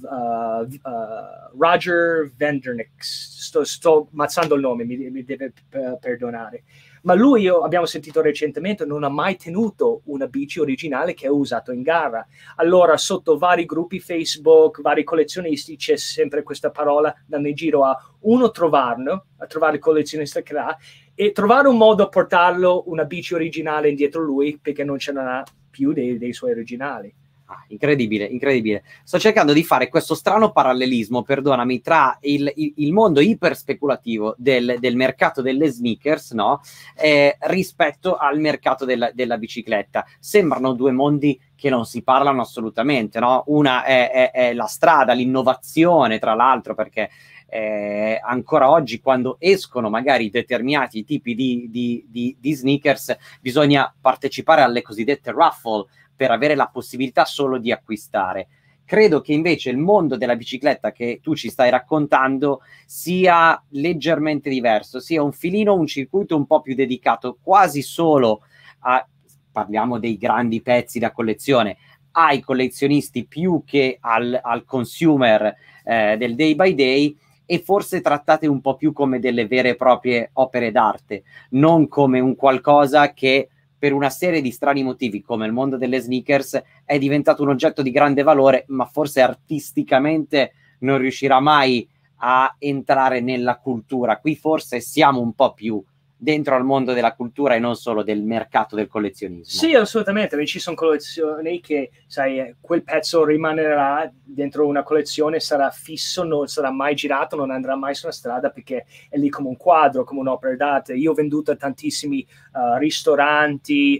Roger Vanderniks. Sto mazzando il nome, mi deve perdonare. Ma lui, abbiamo sentito recentemente, non ha mai tenuto una bici originale che ha usato in gara. Allora, sotto vari gruppi Facebook, vari collezionisti, c'è sempre questa parola dando in giro a trovare il collezionista che l'ha, e trovare un modo a portarlo una bici originale indietro lui, perché non ce n'ha più dei suoi originali. Incredibile, incredibile. Sto cercando di fare questo strano parallelismo, perdonami, tra il mondo iper speculativo del mercato delle sneakers, no? Rispetto al mercato della bicicletta. Sembrano due mondi che non si parlano assolutamente, no? Una è la strada, l'innovazione, tra l'altro, perché ancora oggi quando escono magari determinati tipi di sneakers bisogna partecipare alle cosiddette raffle per avere la possibilità solo di acquistare. Credo che invece il mondo della bicicletta che tu ci stai raccontando sia leggermente diverso, sia un circuito un po' più dedicato quasi solo parliamo dei grandi pezzi da collezione, ai collezionisti più che al consumer del day by day, e forse trattate un po' più come delle vere e proprie opere d'arte, non come un qualcosa che per una serie di strani motivi, come il mondo delle sneakers, è diventato un oggetto di grande valore, ma forse artisticamente non riuscirà mai a entrare nella cultura. Qui forse siamo un po' più dentro al mondo della cultura e non solo del mercato del collezionismo. Sì, assolutamente. Ci sono collezioni che, sai, quel pezzo rimanerà dentro una collezione, sarà fisso, non sarà mai girato, non andrà mai sulla strada perché è lì come un quadro, come un'opera d'arte. Io ho venduto a tantissimi ristoranti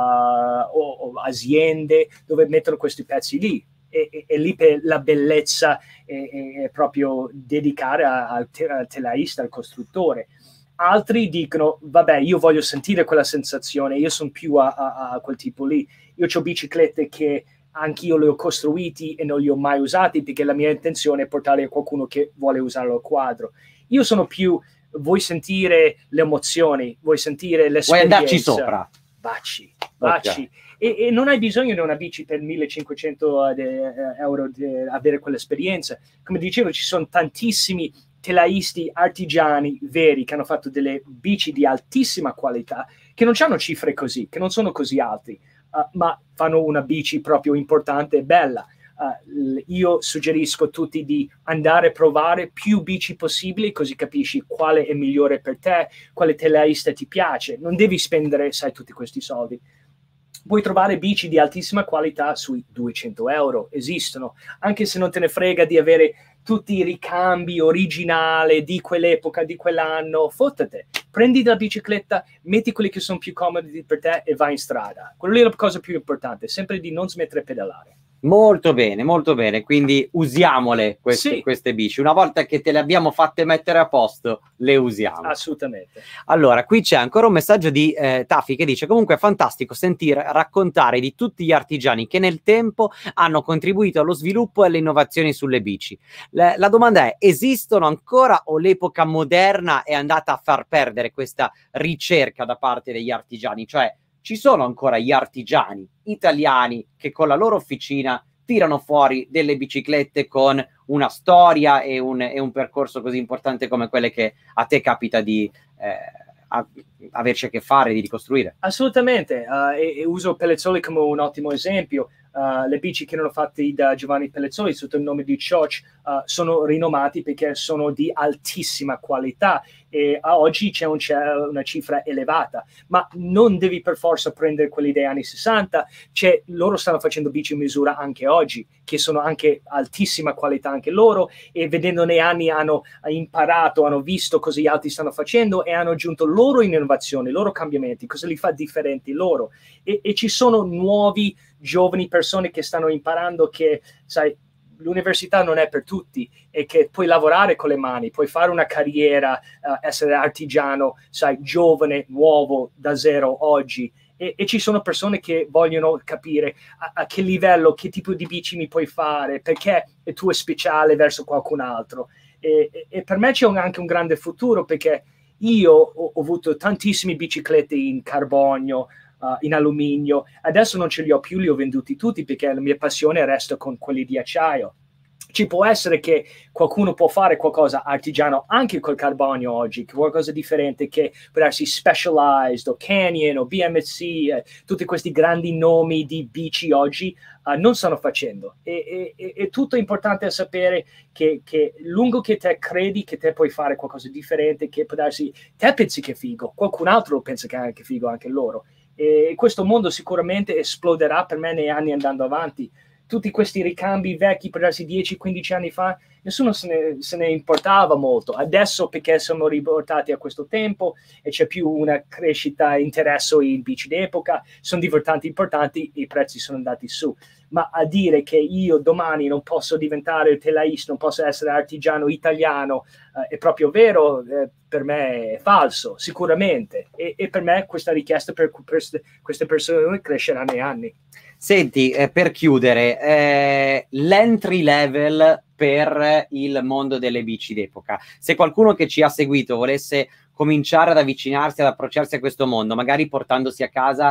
o aziende dove mettono questi pezzi lì. E lì per la bellezza è proprio dedicare al telaista, al costruttore. Altri dicono, vabbè, io voglio sentire quella sensazione, io sono più a quel tipo lì. Io ho biciclette che anch'io le ho costruiti e non li ho mai usati perché la mia intenzione è portarle a qualcuno che vuole usarlo al quadro. Io sono più, vuoi sentire le emozioni, vuoi sentire l'esperienza. Vuoi andarci sopra. Baci. Okay. E non hai bisogno di una bici per 1.500 euro avere quell'esperienza. Come dicevo, ci sono tantissimi telaisti artigiani veri che hanno fatto delle bici di altissima qualità, che non hanno cifre così, che non sono così alti, ma fanno una bici proprio importante e bella. Io suggerisco a tutti di andare a provare più bici possibili, così capisci quale è migliore per te, quale telaista ti piace. Non devi spendere, sai, tutti questi soldi. puoi trovare bici di altissima qualità sui 200 euro, esistono, anche se non te ne frega di avere tutti i ricambi originali di quell'epoca, di quell'anno, fottete, prendi la bicicletta, metti quelli che sono più comodi per te e vai in strada. Quello lì è la cosa più importante, sempre di non smettere di pedalare. Molto bene, quindi usiamole queste bici. Una volta che te le abbiamo fatte mettere a posto, le usiamo. Assolutamente. Allora, qui c'è ancora un messaggio di Tafi che dice: comunque è fantastico sentire raccontare di tutti gli artigiani che nel tempo hanno contribuito allo sviluppo e alle innovazioni sulle bici. La domanda è: esistono ancora o l'epoca moderna è andata a far perdere questa ricerca da parte degli artigiani? Cioè, ci sono ancora gli artigiani italiani che con la loro officina tirano fuori delle biciclette con una storia e un percorso così importante come quelle che a te capita di averci a che fare, di ricostruire? Assolutamente, e uso Pellizzoli come un ottimo esempio. Le bici che erano fatte da Giovanni Pellizzoli sotto il nome di Cioc sono rinomati perché sono di altissima qualità e a oggi c'è una cifra elevata, ma non devi per forza prendere quelli degli anni 60, loro stanno facendo bici in misura anche oggi, che sono anche altissima qualità anche loro, e vedendo nei anni hanno imparato, hanno visto cosa gli altri stanno facendo e hanno aggiunto loro innovazioni, loro cambiamenti, cosa li fa differenti loro, e ci sono nuovi giovani persone che stanno imparando che, sai, l'università non è per tutti e che puoi lavorare con le mani, puoi fare una carriera, essere artigiano, sai, giovane, nuovo, da zero oggi. E ci sono persone che vogliono capire a che livello, che tipo di bici mi puoi fare, perché tu è speciale verso qualcun altro. E per me c'è anche un grande futuro, perché io ho avuto tantissime biciclette in carbonio, in alluminio, adesso non ce li ho più, li ho venduti tutti perché la mia passione resta con quelli di acciaio. Ci può essere che qualcuno può fare qualcosa artigiano anche col carbonio oggi, qualcosa differente che può darsi Specialized o Canyon o BMC, tutti questi grandi nomi di bici oggi non stanno facendo. È tutto importante sapere che lungo che te credi che te puoi fare qualcosa differente, che può darsi, te pensi che è figo, qualcun altro pensa che è figo anche loro. E questo mondo sicuramente esploderà per me nei anni andando avanti. Tutti questi ricambi vecchi, per darsi 10-15 anni fa, nessuno se ne importava molto. Adesso, perché siamo riportati a questo tempo e c'è più una crescita, interesse in bici d'epoca, sono diventati importanti, i prezzi sono andati su. Ma a dire che io domani non posso diventare telaista, non posso essere artigiano italiano, è proprio vero, per me è falso, sicuramente. E per me questa richiesta per queste persone crescerà nei anni. Senti, per chiudere, l'entry level per il mondo delle bici d'epoca. Se qualcuno che ci ha seguito volesse cominciare ad avvicinarsi, ad approcciarsi a questo mondo, magari portandosi a casa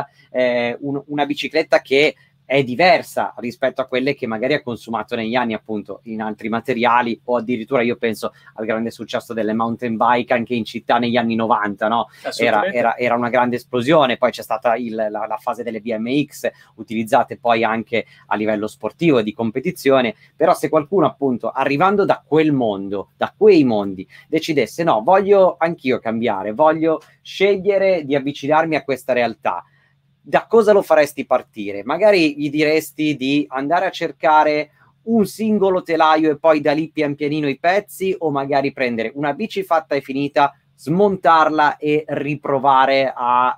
una bicicletta che è diversa rispetto a quelle che magari ha consumato negli anni, appunto, in altri materiali, o addirittura io penso al grande successo delle mountain bike anche in città negli anni 90, no? Era una grande esplosione, poi c'è stata la fase delle BMX, utilizzate poi anche a livello sportivo e di competizione, però se qualcuno, appunto, arrivando da quel mondo, da quei mondi, decidesse, no, voglio anch'io cambiare, voglio scegliere di avvicinarmi a questa realtà, da cosa lo faresti partire? Magari gli diresti di andare a cercare un singolo telaio e poi da lì pian pianino i pezzi, o magari prendere una bici fatta e finita, smontarla e riprovare a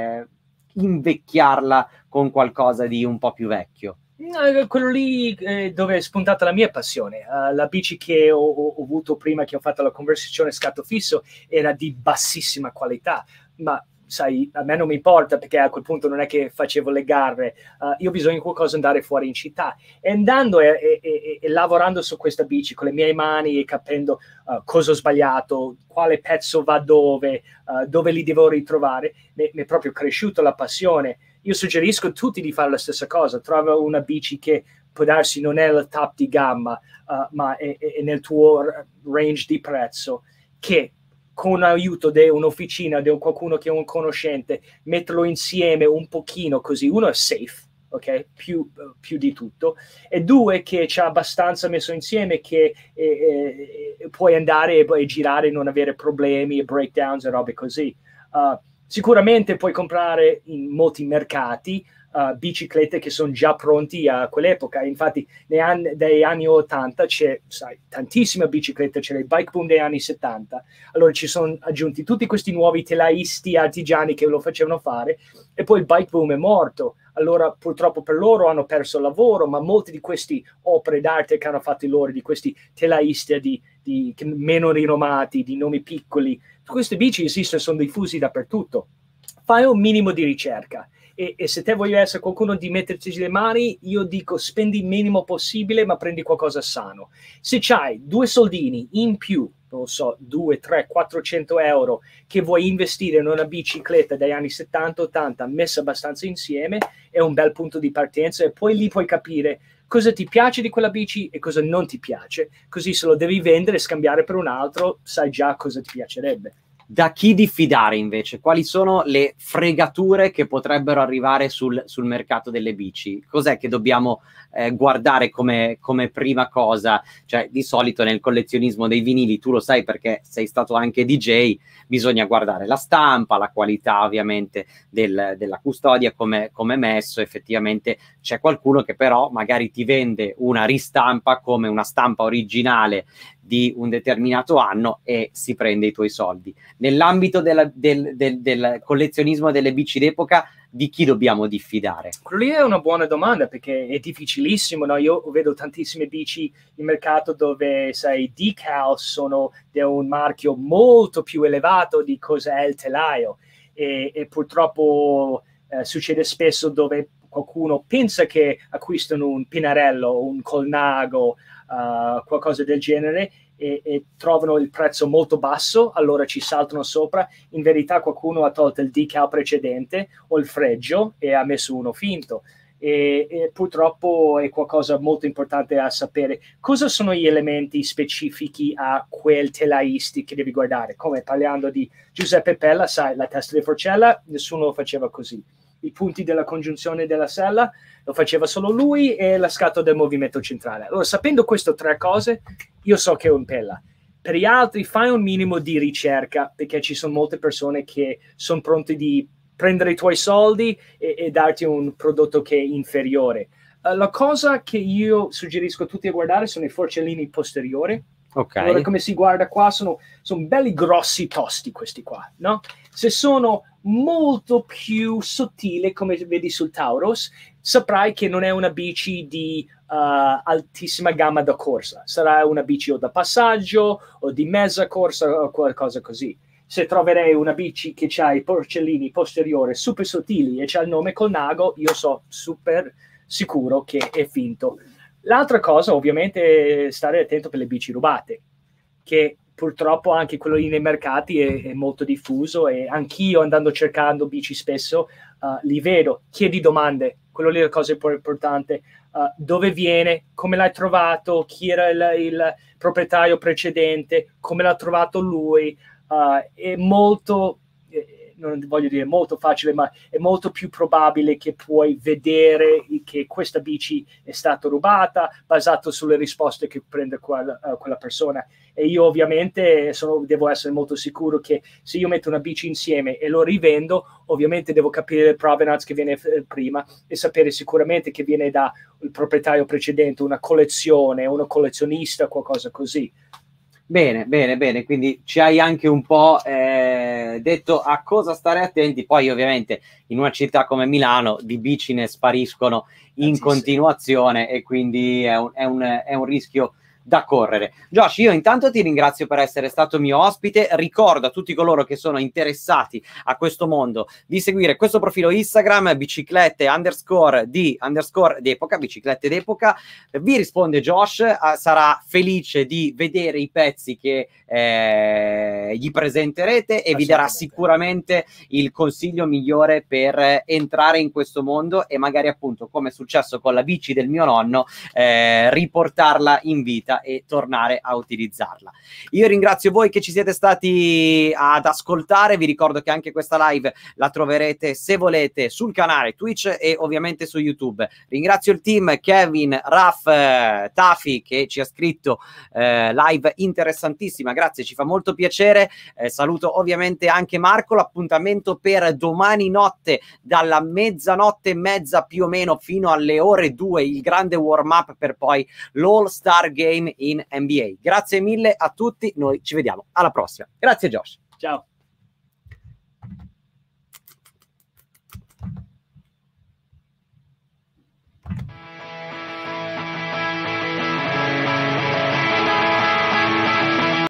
invecchiarla con qualcosa di un po' più vecchio? Quello lì dove è spuntata la mia passione. La bici che ho avuto prima che ho fatto la conversione scatto fisso era di bassissima qualità, ma sai, a me non mi importa, perché a quel punto non è che facevo le gare, io ho bisogno di qualcosa andare fuori in città, e andando e lavorando su questa bici con le mie mani e capendo cosa ho sbagliato, quale pezzo va dove li devo ritrovare, mi è proprio cresciuta la passione. Io suggerisco a tutti di fare la stessa cosa. Trova una bici che può darsi non è il top di gamma, ma è nel tuo range di prezzo, che con l'aiuto di un'officina, di qualcuno che è un conoscente, metterlo insieme un pochino così, uno è safe, ok? Più di tutto, e due, che c'è abbastanza messo insieme che puoi andare e girare e non avere problemi e breakdowns e robe così. Sicuramente puoi comprare in molti mercati, biciclette che sono già pronti a quell'epoca. Infatti dagli anni 80 c'è, sai, tantissima bicicletta, c'era il bike boom degli anni 70, allora ci sono aggiunti tutti questi nuovi telaisti artigiani che lo facevano fare, e poi il bike boom è morto. Allora purtroppo per loro hanno perso il lavoro, ma molte di queste opere d'arte che hanno fatto loro, di questi telaisti meno rinomati, di nomi piccoli, queste bici esistono, sono diffusi dappertutto. Fai un minimo di ricerca. E se te voglio essere qualcuno di metterci le mani, io dico spendi il minimo possibile, ma prendi qualcosa sano. Se c'hai 2 soldini in più, non so, 2, 3, 400 euro che vuoi investire in una bicicletta dagli anni 70-80 messa abbastanza insieme, è un bel punto di partenza, e poi lì puoi capire cosa ti piace di quella bici e cosa non ti piace, così se lo devi vendere e scambiare per un altro sai già cosa ti piacerebbe. Da chi diffidare invece? Quali sono le fregature che potrebbero arrivare sul mercato delle bici? Cos'è che dobbiamo guardare come prima cosa? Cioè, di solito nel collezionismo dei vinili, tu lo sai perché sei stato anche DJ, bisogna guardare la stampa, la qualità ovviamente della custodia, come messo. Effettivamente c'è qualcuno che però magari ti vende una ristampa come una stampa originale di un determinato anno e si prende i tuoi soldi. Nell'ambito del collezionismo delle bici d'epoca, di chi dobbiamo diffidare? Quello lì è una buona domanda, perché è difficilissimo, no? Io vedo tantissime bici in mercato dove, sai, i decal sono di un marchio molto più elevato di cosa è il telaio, e purtroppo succede spesso dove qualcuno pensa che acquistano un Pinarello, un Colnago, qualcosa del genere, e trovano il prezzo molto basso, allora ci saltano sopra. In verità qualcuno ha tolto il decal precedente o il fregio e ha messo uno finto, e purtroppo è qualcosa molto importante a sapere. Cosa sono gli elementi specifici a quel telaisti che devi guardare? Come parlando di Giuseppe Pella, sai, la testa di forcella, nessuno lo faceva così. I punti della congiunzione della sella lo faceva solo lui, e la scatola del movimento centrale. Allora, sapendo queste 3 cose, io so che è un Pella. Per gli altri fai un minimo di ricerca, perché ci sono molte persone che sono pronte di prendere i tuoi soldi e darti un prodotto che è inferiore. La cosa che io suggerisco a tutti a guardare sono i forcellini posteriori. Okay. Allora, come si guarda qua, sono belli grossi, tosti questi qua, no? Se sono molto più sottili, come vedi sul Taurus, saprai che non è una bici di altissima gamma da corsa. Sarà una bici o da passaggio o di mezza corsa o qualcosa così. Se troverei una bici che ha i porcellini posteriori super sottili e c'ha il nome Colnago, io so super sicuro che è finto. L'altra cosa, ovviamente, è stare attento per le bici rubate, che purtroppo anche quello lì nei mercati è molto diffuso, e anch'io, andando cercando bici spesso, li vedo. Chiedi domande, quello lì è la cosa importante. Dove viene, come l'hai trovato, chi era il proprietario precedente, come l'ha trovato lui. È molto, non voglio dire molto facile, ma è molto più probabile che puoi vedere che questa bici è stata rubata basato sulle risposte che prende quella persona. E io ovviamente devo essere molto sicuro che se io metto una bici insieme e lo rivendo, ovviamente devo capire il provenance che viene prima e sapere sicuramente che viene dal proprietario precedente, una collezione, uno collezionista, qualcosa così. Bene, quindi ci hai anche un po' detto a cosa stare attenti. Poi ovviamente in una città come Milano di bici ne spariscono in continuazione, e quindi è un rischio da correre. Josh, io intanto ti ringrazio per essere stato mio ospite. Ricordo a tutti coloro che sono interessati a questo mondo di seguire questo profilo Instagram, biciclette _d'epoca, biciclette d'epoca. Vi risponde Josh, sarà felice di vedere i pezzi che gli presenterete, e vi darà sicuramente il consiglio migliore per entrare in questo mondo e magari, appunto, come è successo con la bici del mio nonno, riportarla in vita vita e tornare a utilizzarla. Io ringrazio voi che ci siete stati ad ascoltare, vi ricordo che anche questa live la troverete, se volete, sul canale Twitch e ovviamente su YouTube. Ringrazio il team, Kevin, Raf, Tafi, che ci ha scritto live interessantissima, grazie, ci fa molto piacere. Saluto ovviamente anche Marco, l'appuntamento per domani notte dalla mezzanotte e mezza più o meno fino alle ore 2, il grande warm up per poi l'All-Star Game in NBA. Grazie mille a tutti, noi ci vediamo alla prossima. Grazie Josh. Ciao.